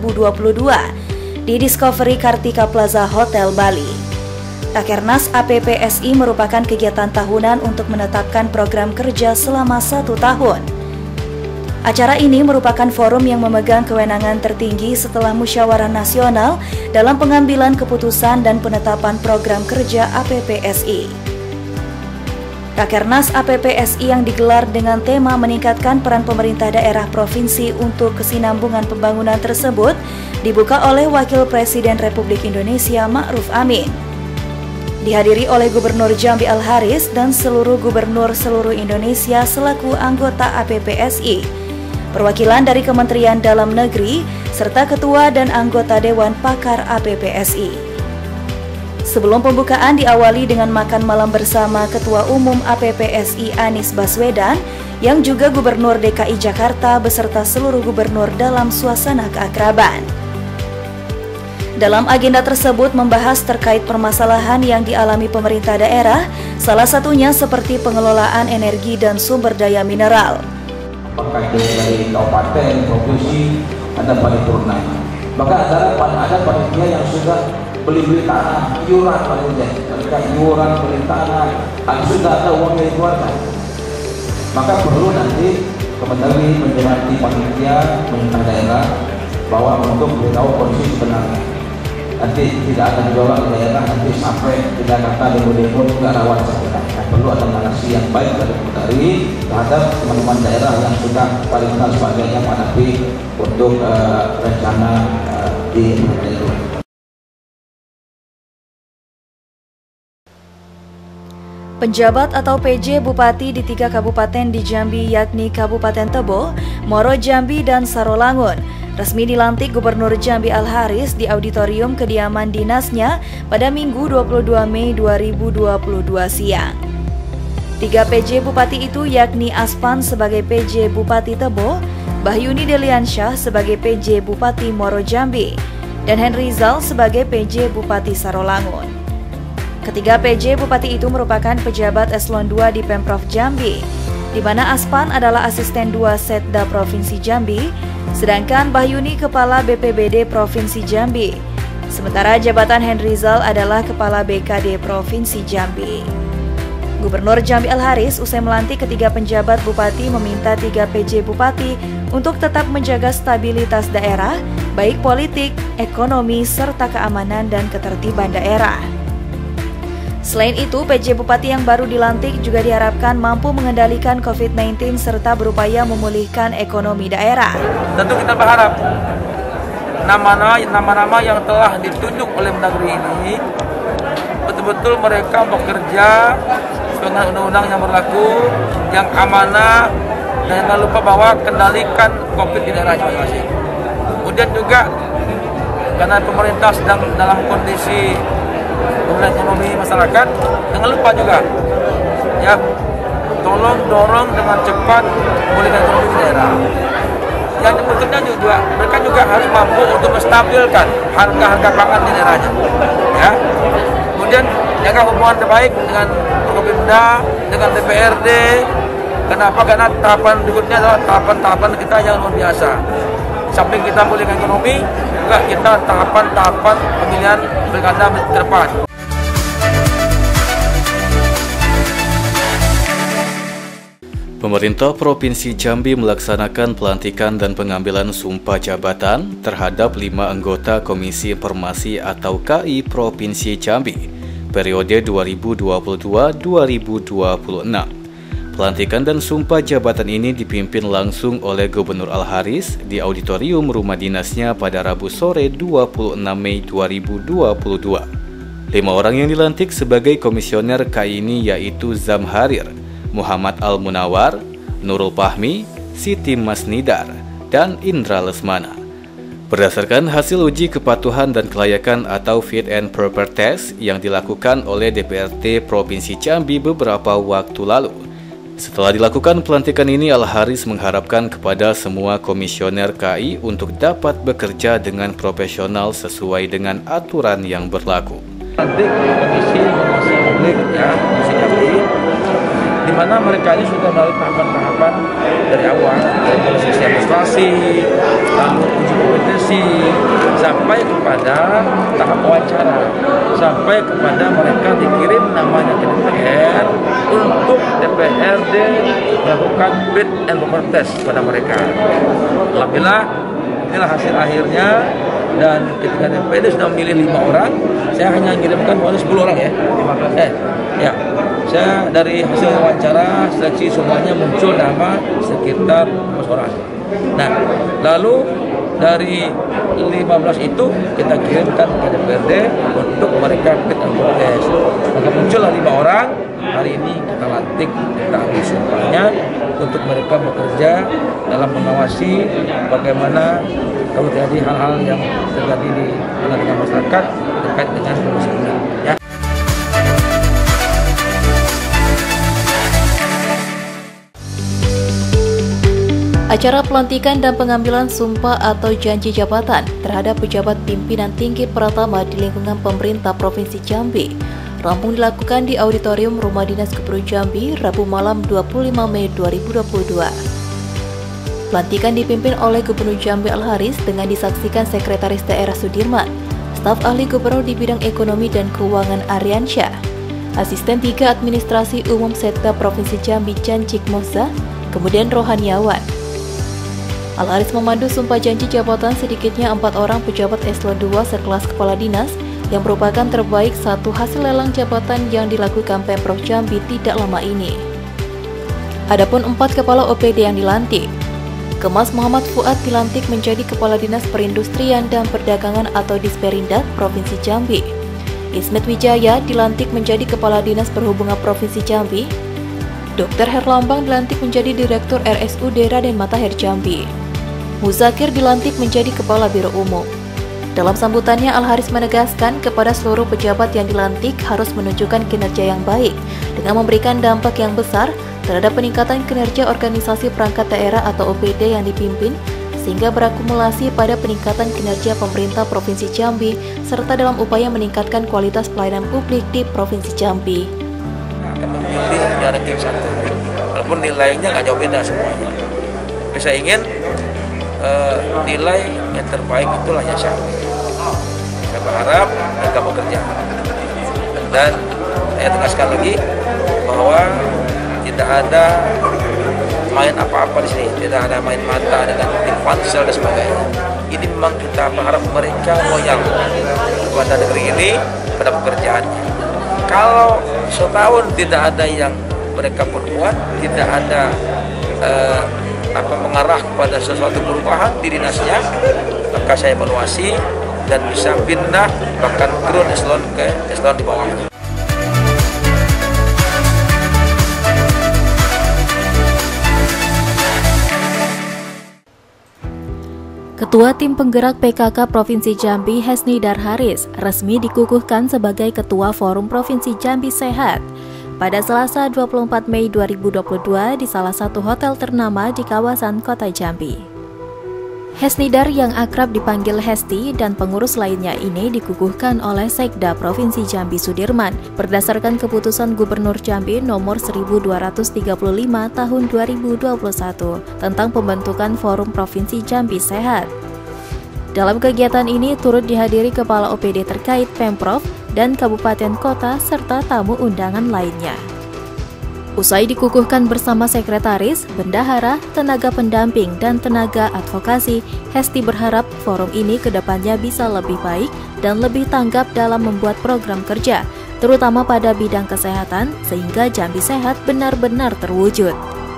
2022 di Discovery Kartika Plaza Hotel Bali. Rakernas APPSI merupakan kegiatan tahunan untuk menetapkan program kerja selama 1 tahun. Acara ini merupakan forum yang memegang kewenangan tertinggi setelah musyawarah nasional dalam pengambilan keputusan dan penetapan program kerja APPSI. Rakernas APPSI yang digelar dengan tema meningkatkan peran pemerintah daerah provinsi untuk kesinambungan pembangunan tersebut dibuka oleh Wakil Presiden Republik Indonesia Ma'ruf Amin. Dihadiri oleh Gubernur Jambi Al-Haris dan seluruh gubernur seluruh Indonesia selaku anggota APPSI, perwakilan dari Kementerian Dalam Negeri, serta ketua dan anggota Dewan Pakar APPSI. Sebelum pembukaan diawali dengan makan malam bersama Ketua Umum APPSI Anies Baswedan, yang juga Gubernur DKI Jakarta beserta seluruh gubernur dalam suasana keakraban. Dalam agenda tersebut membahas terkait permasalahan yang dialami pemerintah daerah, salah satunya seperti pengelolaan energi dan sumber daya mineral. Apakah dari kabupaten, provinsi, ada paripurna. Maka ada panitia yang sudah beli tanah, iuran panitia, mereka iuran beli tanah, sudah ada uangnya dikeluarkan. Maka perlu nanti Kemendagri menjadi panitia pemerintah daerah bahwa untuk beritahu kondisi sebenarnya. Nanti tidak akan dibawa ke daerah, nanti sampai di Jakarta demo-demo juga rawan sebenarnya. Perlu ada narasi yang baik dari Kemendagri terhadap teman-teman daerah yang sudah paling dan sebagainya menghadapi untuk rencana di daerah. Penjabat atau PJ Bupati di 3 kabupaten di Jambi yakni Kabupaten Tebo, Moro Jambi, dan Sarolangun resmi dilantik Gubernur Jambi Al-Haris di auditorium kediaman dinasnya pada Minggu 22 Mei 2022 siang. 3 PJ Bupati itu yakni Aspan sebagai PJ Bupati Tebo, Bahyuni Deliansyah sebagai PJ Bupati Moro Jambi, dan Henry Zal sebagai PJ Bupati Sarolangun. Ketiga PJ Bupati itu merupakan pejabat eselon 2 di Pemprov Jambi, di mana Aspan adalah asisten 2 Setda Provinsi Jambi, sedangkan Bahyuni Kepala BPBD Provinsi Jambi. Sementara jabatan Henry Zal adalah Kepala BKD Provinsi Jambi. Gubernur Jambi Al-Haris usai melantik ketiga penjabat bupati meminta 3 PJ Bupati untuk tetap menjaga stabilitas daerah, baik politik, ekonomi, serta keamanan dan ketertiban daerah. Selain itu, PJ Bupati yang baru dilantik juga diharapkan mampu mengendalikan COVID-19 serta berupaya memulihkan ekonomi daerah. Tentu kita berharap nama-nama yang telah ditunjuk oleh Mendagri ini betul-betul mereka bekerja dengan undang-undang yang berlaku, yang amanah, dan jangan lupa bahwa kendalikan COVID di daerah masing-masing. Kemudian juga karena pemerintah sedang dalam kondisi pemulihan ekonomi masyarakat, jangan lupa juga ya, tolong dorong dengan cepat pemulihan ekonomi di daerah. Yang berikutnya juga, mereka juga harus mampu untuk menstabilkan harga-harga pangan di daerahnya. Ya. Kemudian jaga hubungan terbaik dengan Forkopimda, dengan DPRD. Kenapa? Karena tahapan berikutnya adalah tahapan-tahapan kita yang luar biasa. Samping kita memulihkan ekonomi, juga kita tahapan-tahapan pemilihan pilkada ke depan. Pemerintah Provinsi Jambi melaksanakan pelantikan dan pengambilan sumpah jabatan terhadap 5 anggota Komisi Informasi atau KI Provinsi Jambi periode 2022-2026. Pelantikan dan sumpah jabatan ini dipimpin langsung oleh Gubernur Al-Haris di auditorium rumah dinasnya pada Rabu sore 26 Mei 2022. 5 orang yang dilantik sebagai komisioner KI ini yaitu Zamharir, Muhammad Al-Munawar, Nurul Fahmi, Siti Masnidar, dan Indra Lesmana. Berdasarkan hasil uji kepatuhan dan kelayakan atau Fit and Proper Test yang dilakukan oleh DPRD Provinsi Jambi beberapa waktu lalu. Setelah dilakukan pelantikan ini, Al-Haris mengharapkan kepada semua komisioner KI untuk dapat bekerja dengan profesional sesuai dengan aturan yang berlaku. Nanti Komisi Informasi Publik ya, Komisi Jambi, di mana mereka ini sudah melalui tahapan-tahapan dari awal, dari proses administrasi, lalu uji kompetensi, sampai kepada tahap wawancara, sampai kepada mereka dikirim namanya ke DPR untuk DPRD melakukan fit and proper test pada mereka. Alhamdulillah, inilah hasil akhirnya. Dan ketika DPRD sudah memilih 5 orang, saya hanya mengirimkan 10 orang ya. Ya, saya dari hasil wawancara seleksi semuanya muncul nama sekitar 15 orang. Nah, lalu dari 15 itu kita kirimkan ke DPRD untuk mereka fit and proper test. Maka muncullah 5 orang. Hari ini kita lantik, kita ambil sumpahnya untuk mereka bekerja dalam mengawasi bagaimana kalau terjadi hal-hal yang terjadi di tengah-tengah masyarakat terkait dengan komisi ini. Ya. Acara pelantikan dan pengambilan sumpah atau janji jabatan terhadap pejabat pimpinan tinggi pertama di lingkungan pemerintah Provinsi Jambi rampung dilakukan di Auditorium Rumah Dinas Gubernur Jambi Rabu malam 25 Mei 2022. Pelantikan dipimpin oleh Gubernur Jambi Al-Haris dengan disaksikan Sekretaris Daerah Sudirman, Staf Ahli Gubernur di bidang ekonomi dan keuangan Aryansyah, Asisten 3 Administrasi Umum Setda Provinsi Jambi Jancik Moza, kemudian Rohaniawan. Al-Haris memandu sumpah janji jabatan sedikitnya 4 orang pejabat eselon 2 sekelas kepala dinas yang merupakan terbaik satu hasil lelang jabatan yang dilakukan Pemprov Jambi tidak lama ini. Adapun 4 kepala OPD yang dilantik, Kemas Muhammad Fuad dilantik menjadi Kepala Dinas Perindustrian dan Perdagangan atau Disperindak Provinsi Jambi. Ismet Wijaya dilantik menjadi Kepala Dinas Perhubungan Provinsi Jambi. Dr. Herlambang dilantik menjadi Direktur RSUD Raden Matahir Jambi. Muzakir dilantik menjadi Kepala Biro Umum. Dalam sambutannya, Al-Haris menegaskan kepada seluruh pejabat yang dilantik harus menunjukkan kinerja yang baik dengan memberikan dampak yang besar terhadap peningkatan kinerja organisasi perangkat daerah atau OPD yang dipimpin sehingga berakumulasi pada peningkatan kinerja pemerintah Provinsi Jambi serta dalam upaya meningkatkan kualitas pelayanan publik di Provinsi Jambi. Akan memilih yang ranking 1, walaupun nilainya nggak jauh beda semuanya. Tapi saya ingin nilai yang terbaik itulah yang saya ambil. Saya berharap mereka bekerja. Dan saya tegaskan lagi bahwa tidak ada main apa-apa di sini, tidak ada main mata dengan tim pansel dan sebagainya. Ini memang kita berharap mereka loyal kepada negeri ini, pada pekerjaannya. Kalau setahun tidak ada yang mereka perbuat, tidak ada mengarah kepada sesuatu perubahan di dinasnya, maka saya evaluasi dan bisa pindah bahkan turun eselon ke eselon di bawah. Ketua Tim Penggerak PKK Provinsi Jambi Hesnidar Haris resmi dikukuhkan sebagai Ketua Forum Provinsi Jambi Sehat pada Selasa 24 Mei 2022 di salah satu hotel ternama di kawasan Kota Jambi. Hesnidar yang akrab dipanggil Hesti dan pengurus lainnya ini dikukuhkan oleh Sekda Provinsi Jambi Sudirman berdasarkan keputusan Gubernur Jambi nomor 1235 tahun 2021 tentang pembentukan Forum Provinsi Jambi Sehat. Dalam kegiatan ini turut dihadiri Kepala OPD terkait Pemprov dan Kabupaten Kota serta tamu undangan lainnya. Usai dikukuhkan bersama sekretaris, bendahara, tenaga pendamping, dan tenaga advokasi, Hesti berharap forum ini kedepannya bisa lebih baik dan lebih tanggap dalam membuat program kerja, terutama pada bidang kesehatan, sehingga Jambi Sehat benar-benar terwujud.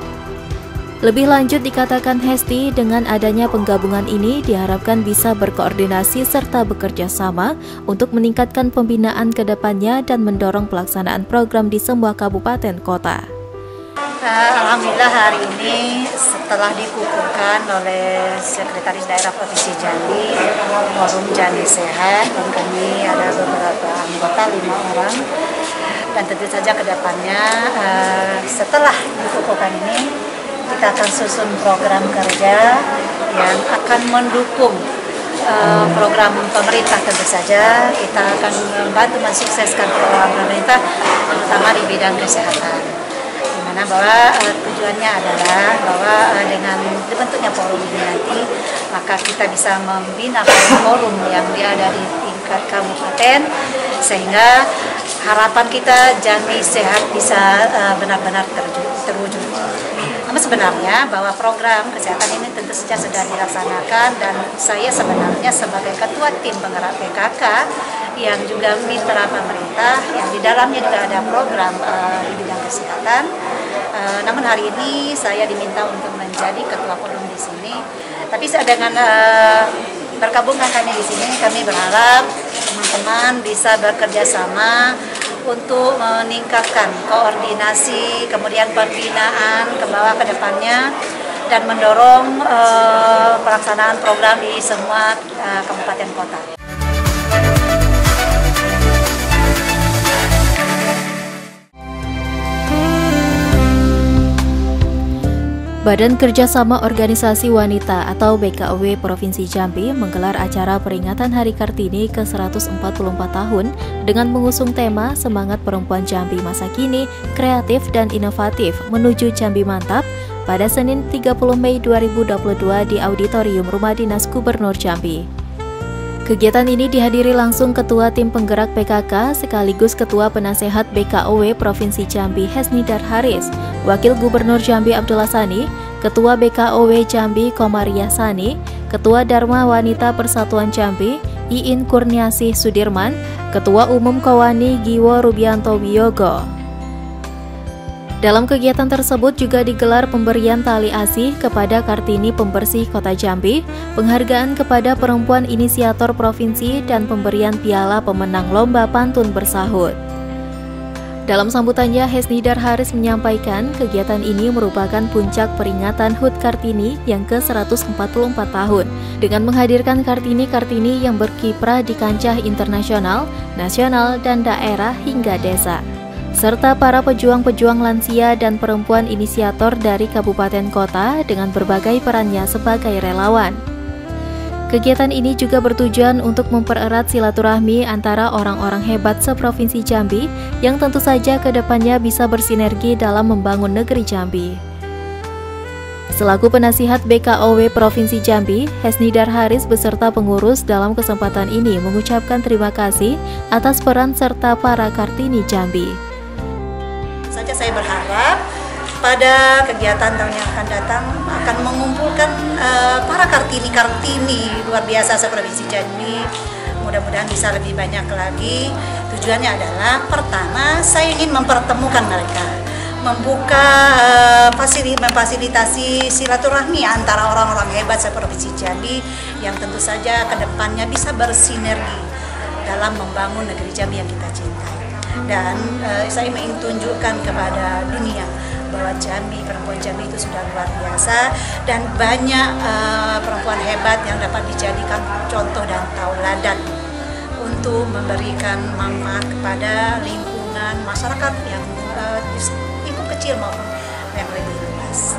Lebih lanjut dikatakan Hesti, dengan adanya penggabungan ini diharapkan bisa berkoordinasi serta bekerja sama untuk meningkatkan pembinaan ke depannya dan mendorong pelaksanaan program di semua kabupaten kota. Alhamdulillah hari ini setelah dikukuhkan oleh Sekretaris Daerah Provinsi Jambi, Forum Jambi Sehat, dan kami ada beberapa anggota, 5 orang, dan tentu saja ke depannya setelah dikukuhkan ini kita akan susun program kerja yang akan mendukung program pemerintah. Tentu saja kita akan membantu mensukseskan program pemerintah terutama di bidang kesehatan, dimana bahwa tujuannya adalah bahwa dengan dibentuknya forum ini nanti maka kita bisa membina forum yang ada di tingkat kabupaten sehingga harapan kita Jambi Sehat bisa benar-benar terwujud. Namun sebenarnya bahwa program kesehatan ini tentu saja sudah dilaksanakan dan saya sebenarnya sebagai Ketua Tim Penggerak PKK yang juga mitra pemerintah yang di dalamnya juga ada program di bidang kesehatan. Namun hari ini saya diminta untuk menjadi Ketua Forum di sini. Tapi dengan bergabungkan kami di sini, kami berharap teman-teman bisa bekerja sama untuk meningkatkan koordinasi, kemudian pembinaan ke bawah ke depannya, dan mendorong pelaksanaan program di semua kabupaten kota. Badan Kerjasama Organisasi Wanita atau BKOW Provinsi Jambi menggelar acara peringatan Hari Kartini ke-144 tahun dengan mengusung tema Semangat Perempuan Jambi Masa Kini, Kreatif dan Inovatif Menuju Jambi Mantap pada Senin 30 Mei 2022 di Auditorium Rumah Dinas Gubernur Jambi. Kegiatan ini dihadiri langsung Ketua Tim Penggerak PKK sekaligus Ketua Penasehat BKOW Provinsi Jambi Hesnidar Haris, Wakil Gubernur Jambi Abdullah Sani, Ketua BKOW Jambi Komaria Sani, Ketua Dharma Wanita Persatuan Jambi Iin Kurniasih Sudirman, Ketua Umum Kowani Giwo Rubianto Wiyogo. Dalam kegiatan tersebut juga digelar pemberian tali asih kepada Kartini Pembersih Kota Jambi, penghargaan kepada perempuan inisiator provinsi, dan pemberian piala pemenang lomba pantun bersahut. Dalam sambutannya, Hesnidar Haris menyampaikan kegiatan ini merupakan puncak peringatan HUT Kartini yang ke-144 tahun dengan menghadirkan Kartini-Kartini yang berkiprah di kancah internasional, nasional, dan daerah hingga desa, serta para pejuang-pejuang lansia dan perempuan inisiator dari kabupaten kota dengan berbagai perannya sebagai relawan. Kegiatan ini juga bertujuan untuk mempererat silaturahmi antara orang-orang hebat seprovinsi Jambi yang tentu saja ke depannya bisa bersinergi dalam membangun negeri Jambi. Selaku penasihat BKOW Provinsi Jambi, Hesnidar Haris beserta pengurus dalam kesempatan ini mengucapkan terima kasih atas peran serta para Kartini Jambi. Saya berharap pada kegiatan tahun yang akan datang akan mengumpulkan para Kartini-Kartini luar biasa seprovinsi Jambi. Mudah-mudahan bisa lebih banyak lagi. Tujuannya adalah pertama, saya ingin mempertemukan mereka, membuka memfasilitasi silaturahmi antara orang-orang hebat seprovinsi Jambi yang tentu saja ke depannya bisa bersinergi dalam membangun negeri Jambi yang kita cintai. Dan saya ingin tunjukkan kepada dunia bahwa perempuan Jambi itu sudah luar biasa dan banyak perempuan hebat yang dapat dijadikan contoh dan tauladan untuk memberikan manfaat kepada lingkungan masyarakat yang lingkup kecil maupun yang lebih luas.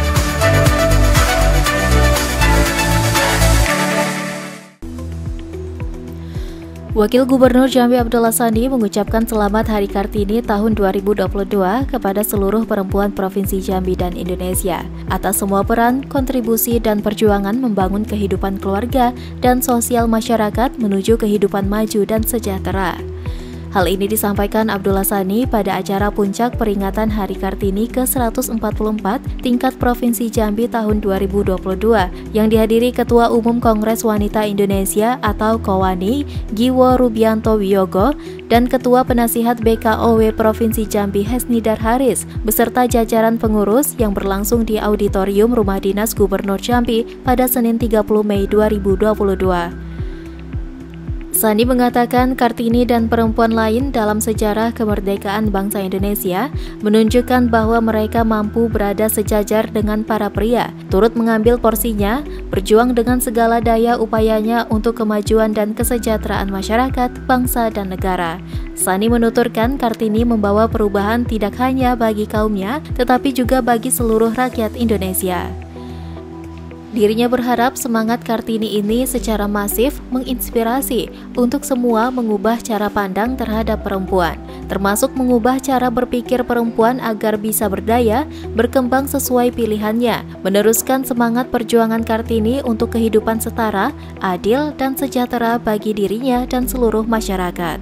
Wakil Gubernur Jambi Abdullah Sandi mengucapkan selamat Hari Kartini tahun 2022 kepada seluruh perempuan Provinsi Jambi dan Indonesia atas semua peran, kontribusi, dan perjuangan membangun kehidupan keluarga dan sosial masyarakat menuju kehidupan maju dan sejahtera. Hal ini disampaikan Abdullah Sani pada acara puncak peringatan Hari Kartini ke-144 tingkat Provinsi Jambi tahun 2022 yang dihadiri Ketua Umum Kongres Wanita Indonesia atau KOWANI, Giwo Rubianto Wiyogo, dan Ketua Penasihat BKOW Provinsi Jambi Hesnidar Haris, beserta jajaran pengurus yang berlangsung di Auditorium Rumah Dinas Gubernur Jambi pada Senin 30 Mei 2022. Sandi mengatakan Kartini dan perempuan lain dalam sejarah kemerdekaan bangsa Indonesia menunjukkan bahwa mereka mampu berada sejajar dengan para pria, turut mengambil porsinya, berjuang dengan segala daya upayanya untuk kemajuan dan kesejahteraan masyarakat, bangsa, dan negara. Sandi menuturkan Kartini membawa perubahan tidak hanya bagi kaumnya, tetapi juga bagi seluruh rakyat Indonesia. Dirinya berharap semangat Kartini ini secara masif menginspirasi untuk semua mengubah cara pandang terhadap perempuan, termasuk mengubah cara berpikir perempuan agar bisa berdaya, berkembang sesuai pilihannya, meneruskan semangat perjuangan Kartini untuk kehidupan setara, adil, dan sejahtera bagi dirinya dan seluruh masyarakat.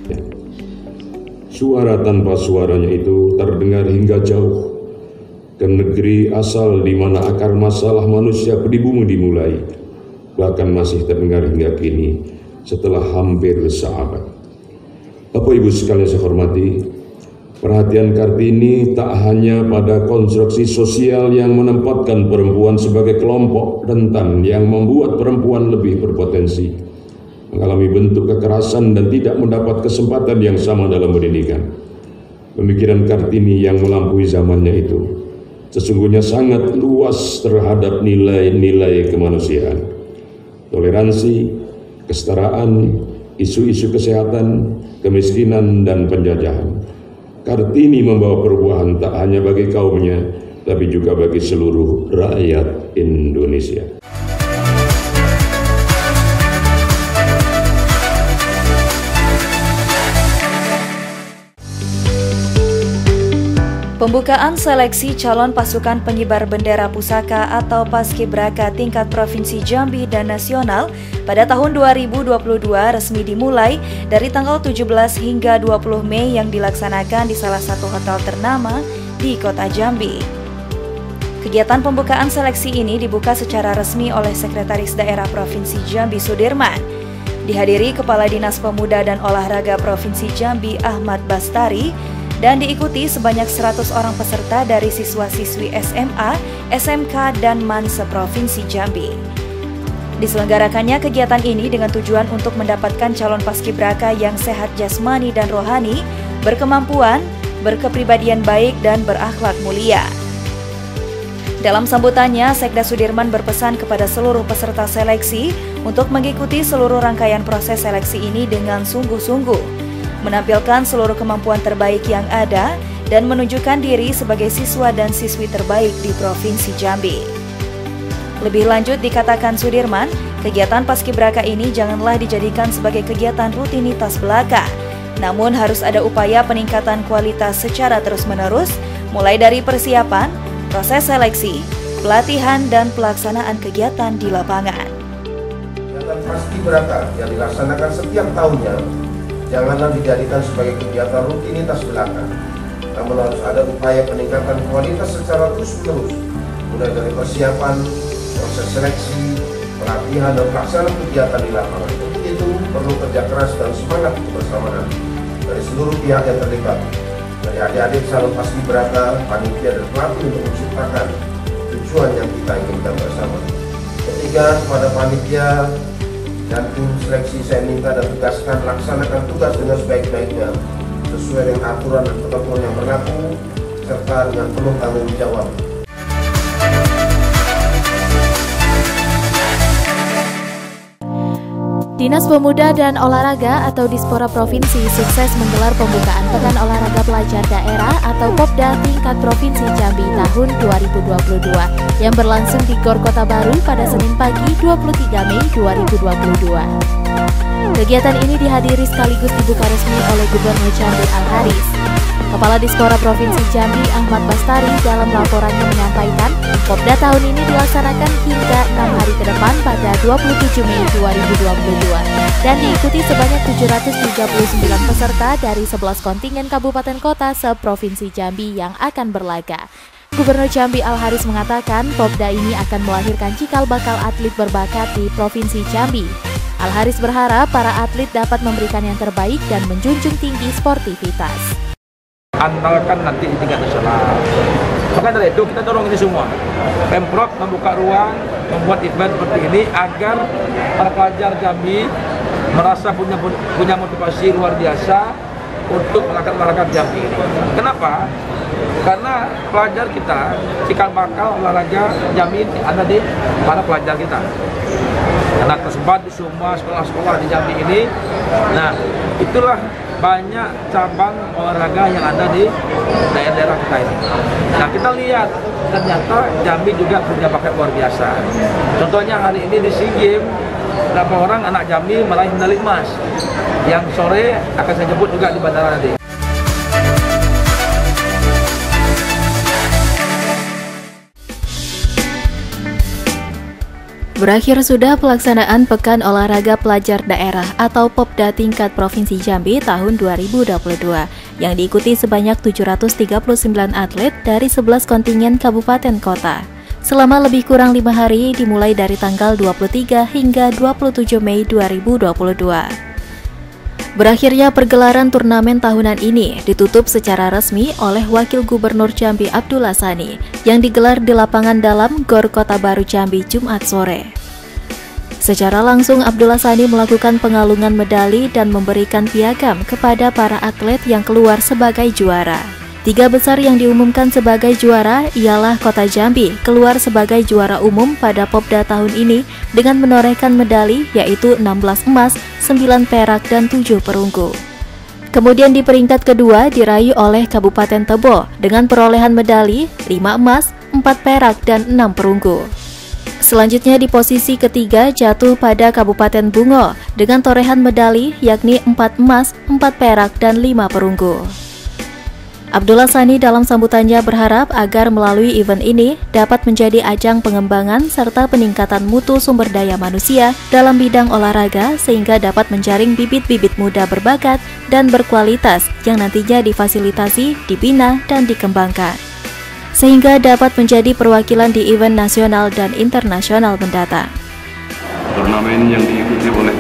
Suara tanpa suaranya itu terdengar hingga jauh ke negeri asal di mana akar masalah manusia di bumi dimulai, bahkan masih terdengar hingga kini setelah hampir seabad. Bapak Ibu sekalian saya hormati, perhatian Kartini tak hanya pada konstruksi sosial yang menempatkan perempuan sebagai kelompok rentan yang membuat perempuan lebih berpotensi, mengalami bentuk kekerasan dan tidak mendapat kesempatan yang sama dalam pendidikan. Pemikiran Kartini yang melampaui zamannya itu sesungguhnya sangat luas terhadap nilai-nilai kemanusiaan, toleransi, kesetaraan, isu-isu kesehatan, kemiskinan, dan penjajahan. Kartini membawa perubahan tak hanya bagi kaumnya, tapi juga bagi seluruh rakyat Indonesia. Pembukaan seleksi calon pasukan pengibar bendera pusaka atau Paskibraka tingkat Provinsi Jambi dan Nasional pada tahun 2022 resmi dimulai dari tanggal 17 hingga 20 Mei yang dilaksanakan di salah satu hotel ternama di Kota Jambi. Kegiatan pembukaan seleksi ini dibuka secara resmi oleh Sekretaris Daerah Provinsi Jambi Sudirman. Dihadiri Kepala Dinas Pemuda dan Olahraga Provinsi Jambi Ahmad Bastari, dan diikuti sebanyak 100 orang peserta dari siswa-siswi SMA, SMK, dan MAN se-Provinsi Jambi. Diselenggarakannya kegiatan ini dengan tujuan untuk mendapatkan calon paskibraka yang sehat jasmani dan rohani, berkemampuan, berkepribadian baik, dan berakhlak mulia. Dalam sambutannya, Sekda Sudirman berpesan kepada seluruh peserta seleksi untuk mengikuti seluruh rangkaian proses seleksi ini dengan sungguh-sungguh, menampilkan seluruh kemampuan terbaik yang ada, dan menunjukkan diri sebagai siswa dan siswi terbaik di Provinsi Jambi. Lebih lanjut dikatakan Sudirman, kegiatan Paskibraka ini janganlah dijadikan sebagai kegiatan rutinitas belaka, namun harus ada upaya peningkatan kualitas secara terus-menerus, mulai dari persiapan, proses seleksi, pelatihan, dan pelaksanaan kegiatan di lapangan. Kegiatan Paskibraka yang dilaksanakan setiap tahunnya janganlah dijadikan sebagai kegiatan rutinitas belaka, namun harus ada upaya peningkatan kualitas secara terus-menerus, mulai dari persiapan, proses seleksi, pelatihan, dan pelaksanaan kegiatan di lapangan. Untuk itu perlu kerja keras dan semangat kebersamaan dari seluruh pihak yang terlibat, dari adik-adik calon paskibraka, panitia, dan pelatih untuk menciptakan tujuan yang kita inginkan bersama. Ketiga, kepada panitia dan tim seleksi saya minta dan tegaskan laksanakan tugas dengan sebaik-baiknya sesuai dengan aturan dan ketentuan yang berlaku, serta dengan penuh tanggung jawab. Dinas Pemuda dan Olahraga atau Dispora Provinsi sukses menggelar pembukaan Pekan Olahraga Pelajar Daerah atau Popda tingkat Provinsi Jambi tahun 2022 yang berlangsung di GOR Kota Baru pada Senin pagi 23 Mei 2022. Kegiatan ini dihadiri sekaligus dibuka resmi oleh Gubernur Jambi Al-Haris. Kepala Dispora Provinsi Jambi Ahmad Bastari dalam laporannya menyampaikan, Popda tahun ini dilaksanakan hingga 6 hari ke depan pada 27 Mei 2022 dan diikuti sebanyak 739 peserta dari 11 kontingen kabupaten kota se-Provinsi Jambi yang akan berlaga. Gubernur Jambi Al-Haris mengatakan, Popda ini akan melahirkan cikal bakal atlet berbakat di Provinsi Jambi. Al-Haris berharap para atlet dapat memberikan yang terbaik dan menjunjung tinggi sportivitas. Andalkan nanti di tingkat nasional. Maka dari itu kita dorong ini semua. Pemprov membuka ruang, membuat event seperti ini agar para pelajar Jambi merasa punya motivasi luar biasa untuk melakukan olahraga Jambi ini. Kenapa? Karena pelajar kita cikal bakal olahraga Jambi ini ada di para pelajar kita. Karena tersebar di semua sekolah-sekolah di Jambi ini. Nah, itulah banyak cabang olahraga yang ada di daerah-daerah kita ini. Nah, kita lihat ternyata Jambi juga punya bakat luar biasa. Contohnya hari ini di SEA Games, beberapa orang anak Jambi meraih medali emas. Yang sore akan saya jemput juga di bandara nanti. Berakhir sudah pelaksanaan Pekan Olahraga Pelajar Daerah atau Popda tingkat Provinsi Jambi tahun 2022 yang diikuti sebanyak 739 atlet dari 11 kontingen kabupaten kota. Selama lebih kurang 5 hari dimulai dari tanggal 23 hingga 27 Mei 2022. Berakhirnya pergelaran turnamen tahunan ini ditutup secara resmi oleh Wakil Gubernur Jambi Abdullah Sani yang digelar di lapangan dalam GOR Kota Baru Jambi Jumat sore. Secara langsung Abdullah Sani melakukan pengalungan medali dan memberikan piagam kepada para atlet yang keluar sebagai juara. 3 besar yang diumumkan sebagai juara ialah Kota Jambi keluar sebagai juara umum pada Popda tahun ini dengan menorehkan medali yaitu 16 emas, 9 perak, dan 7 perunggu. Kemudian di peringkat kedua diraih oleh Kabupaten Tebo dengan perolehan medali 5 emas, 4 perak, dan 6 perunggu. Selanjutnya di posisi ketiga jatuh pada Kabupaten Bungo dengan torehan medali yakni 4 emas, 4 perak, dan 5 perunggu. Abdullah Sani dalam sambutannya berharap agar melalui event ini dapat menjadi ajang pengembangan serta peningkatan mutu sumber daya manusia dalam bidang olahraga sehingga dapat menjaring bibit-bibit muda berbakat dan berkualitas yang nantinya difasilitasi, dibina, dan dikembangkan. Sehingga dapat menjadi perwakilan di event nasional dan internasional mendatang. Turnamen yang diikuti oleh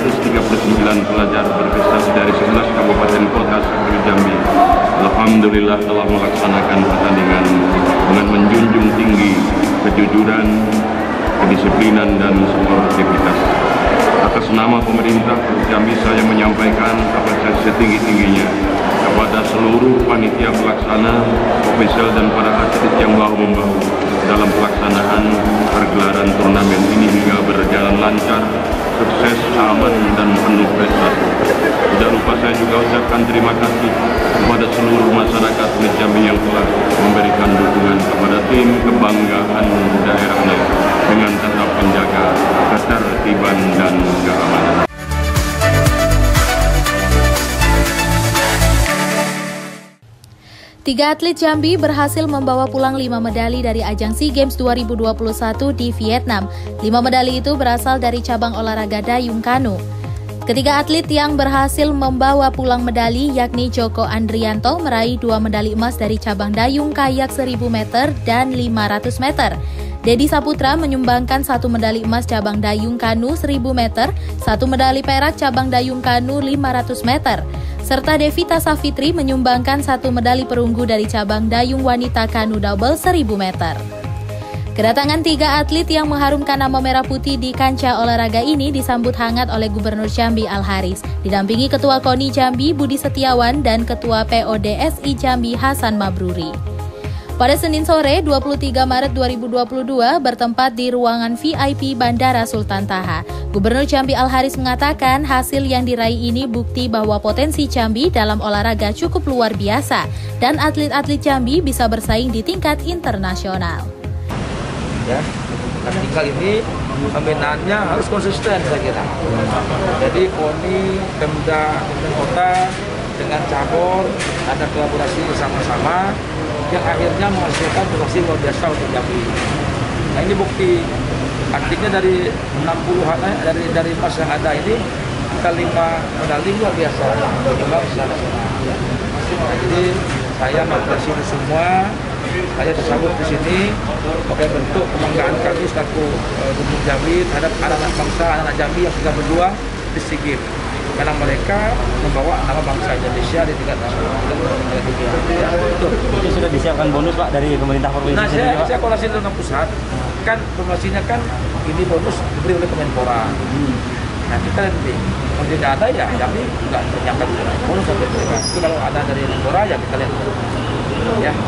739 pelajar berprestasi dari 11 kabupaten kota seluruh Jambi, alhamdulillah telah melaksanakan pertandingan dengan menjunjung tinggi kejujuran, kedisiplinan, dan sportivitas. Atas nama pemerintah Jambi saya menyampaikan apresiasi setinggi-tingginya kepada seluruh panitia pelaksana, ofisial, dan para atlet yang bahu-membahu dalam pelaksanaan pergelaran turnamen ini hingga berjalan lancar, sukses, aman, dan penuh prestasi. Tidak lupa saya juga ucapkan terima kasih kepada seluruh masyarakat atlet Jambi yang telah memberikan dukungan kepada tim kebanggaan daerahnya dengan tetap menjaga ketertiban dan keamanan. Tiga atlet Jambi berhasil membawa pulang 5 medali dari ajang SEA Games 2021 di Vietnam. 5 medali itu berasal dari cabang olahraga dayung kanu. Ketiga atlet yang berhasil membawa pulang medali yakni Joko Andrianto meraih 2 medali emas dari cabang dayung kayak 1000 meter dan 500 meter. Dedi Saputra menyumbangkan 1 medali emas cabang dayung kanu 1000 meter, 1 medali perak cabang dayung kanu 500 meter. Serta Devita Safitri menyumbangkan 1 medali perunggu dari cabang dayung wanita kanu double 1000 meter. Kedatangan 3 atlet yang mengharumkan nama merah putih di kancah olahraga ini disambut hangat oleh Gubernur Jambi Al-Haris, didampingi Ketua KONI Jambi Budi Setiawan dan Ketua PODSI Jambi Hasan Mabruri. Pada Senin sore 23 Maret 2022 bertempat di ruangan VIP Bandara Sultan Taha, Gubernur Jambi Al-Haris mengatakan hasil yang diraih ini bukti bahwa potensi Jambi dalam olahraga cukup luar biasa dan atlet-atlet Jambi bisa bersaing di tingkat internasional. Ya, nah, tinggal ini pembinaannya harus konsisten saya kira. Jadi KONI, Pemda Kota dengan cabur ada kolaborasi bersama-sama yang akhirnya menghasilkan prestasi luar biasa untuk Jambi. Nah ini bukti, artinya dari 60 dari emas yang ada ini kita 5 medali luar biasa menyumbang secara nasional. Nah, jadi saya mengapresiasi itu semua. Saya disambut di sini sebagai bentuk kebanggaan kami selaku Gubernur Jambi terhadap anak-anak bangsa, anak-anak Jambi yang sudah berjuang di SEA Games. Karena mereka membawa nama bangsa Indonesia di tingkat nasional dan dunia. Ya, betul. Jadi sudah disiapkan bonus Pak dari pemerintah provinsi? Nah, saya koordinasi dengan pusat. Kan informasinya kan ini bonus diberi oleh Kemenpora. Nah, kita nanti kalau tidak ada ya Jambi nggak menyiapkan bonus sampai mereka. Itu kalau ada dari Kemenpora ya kita lihat. Ya.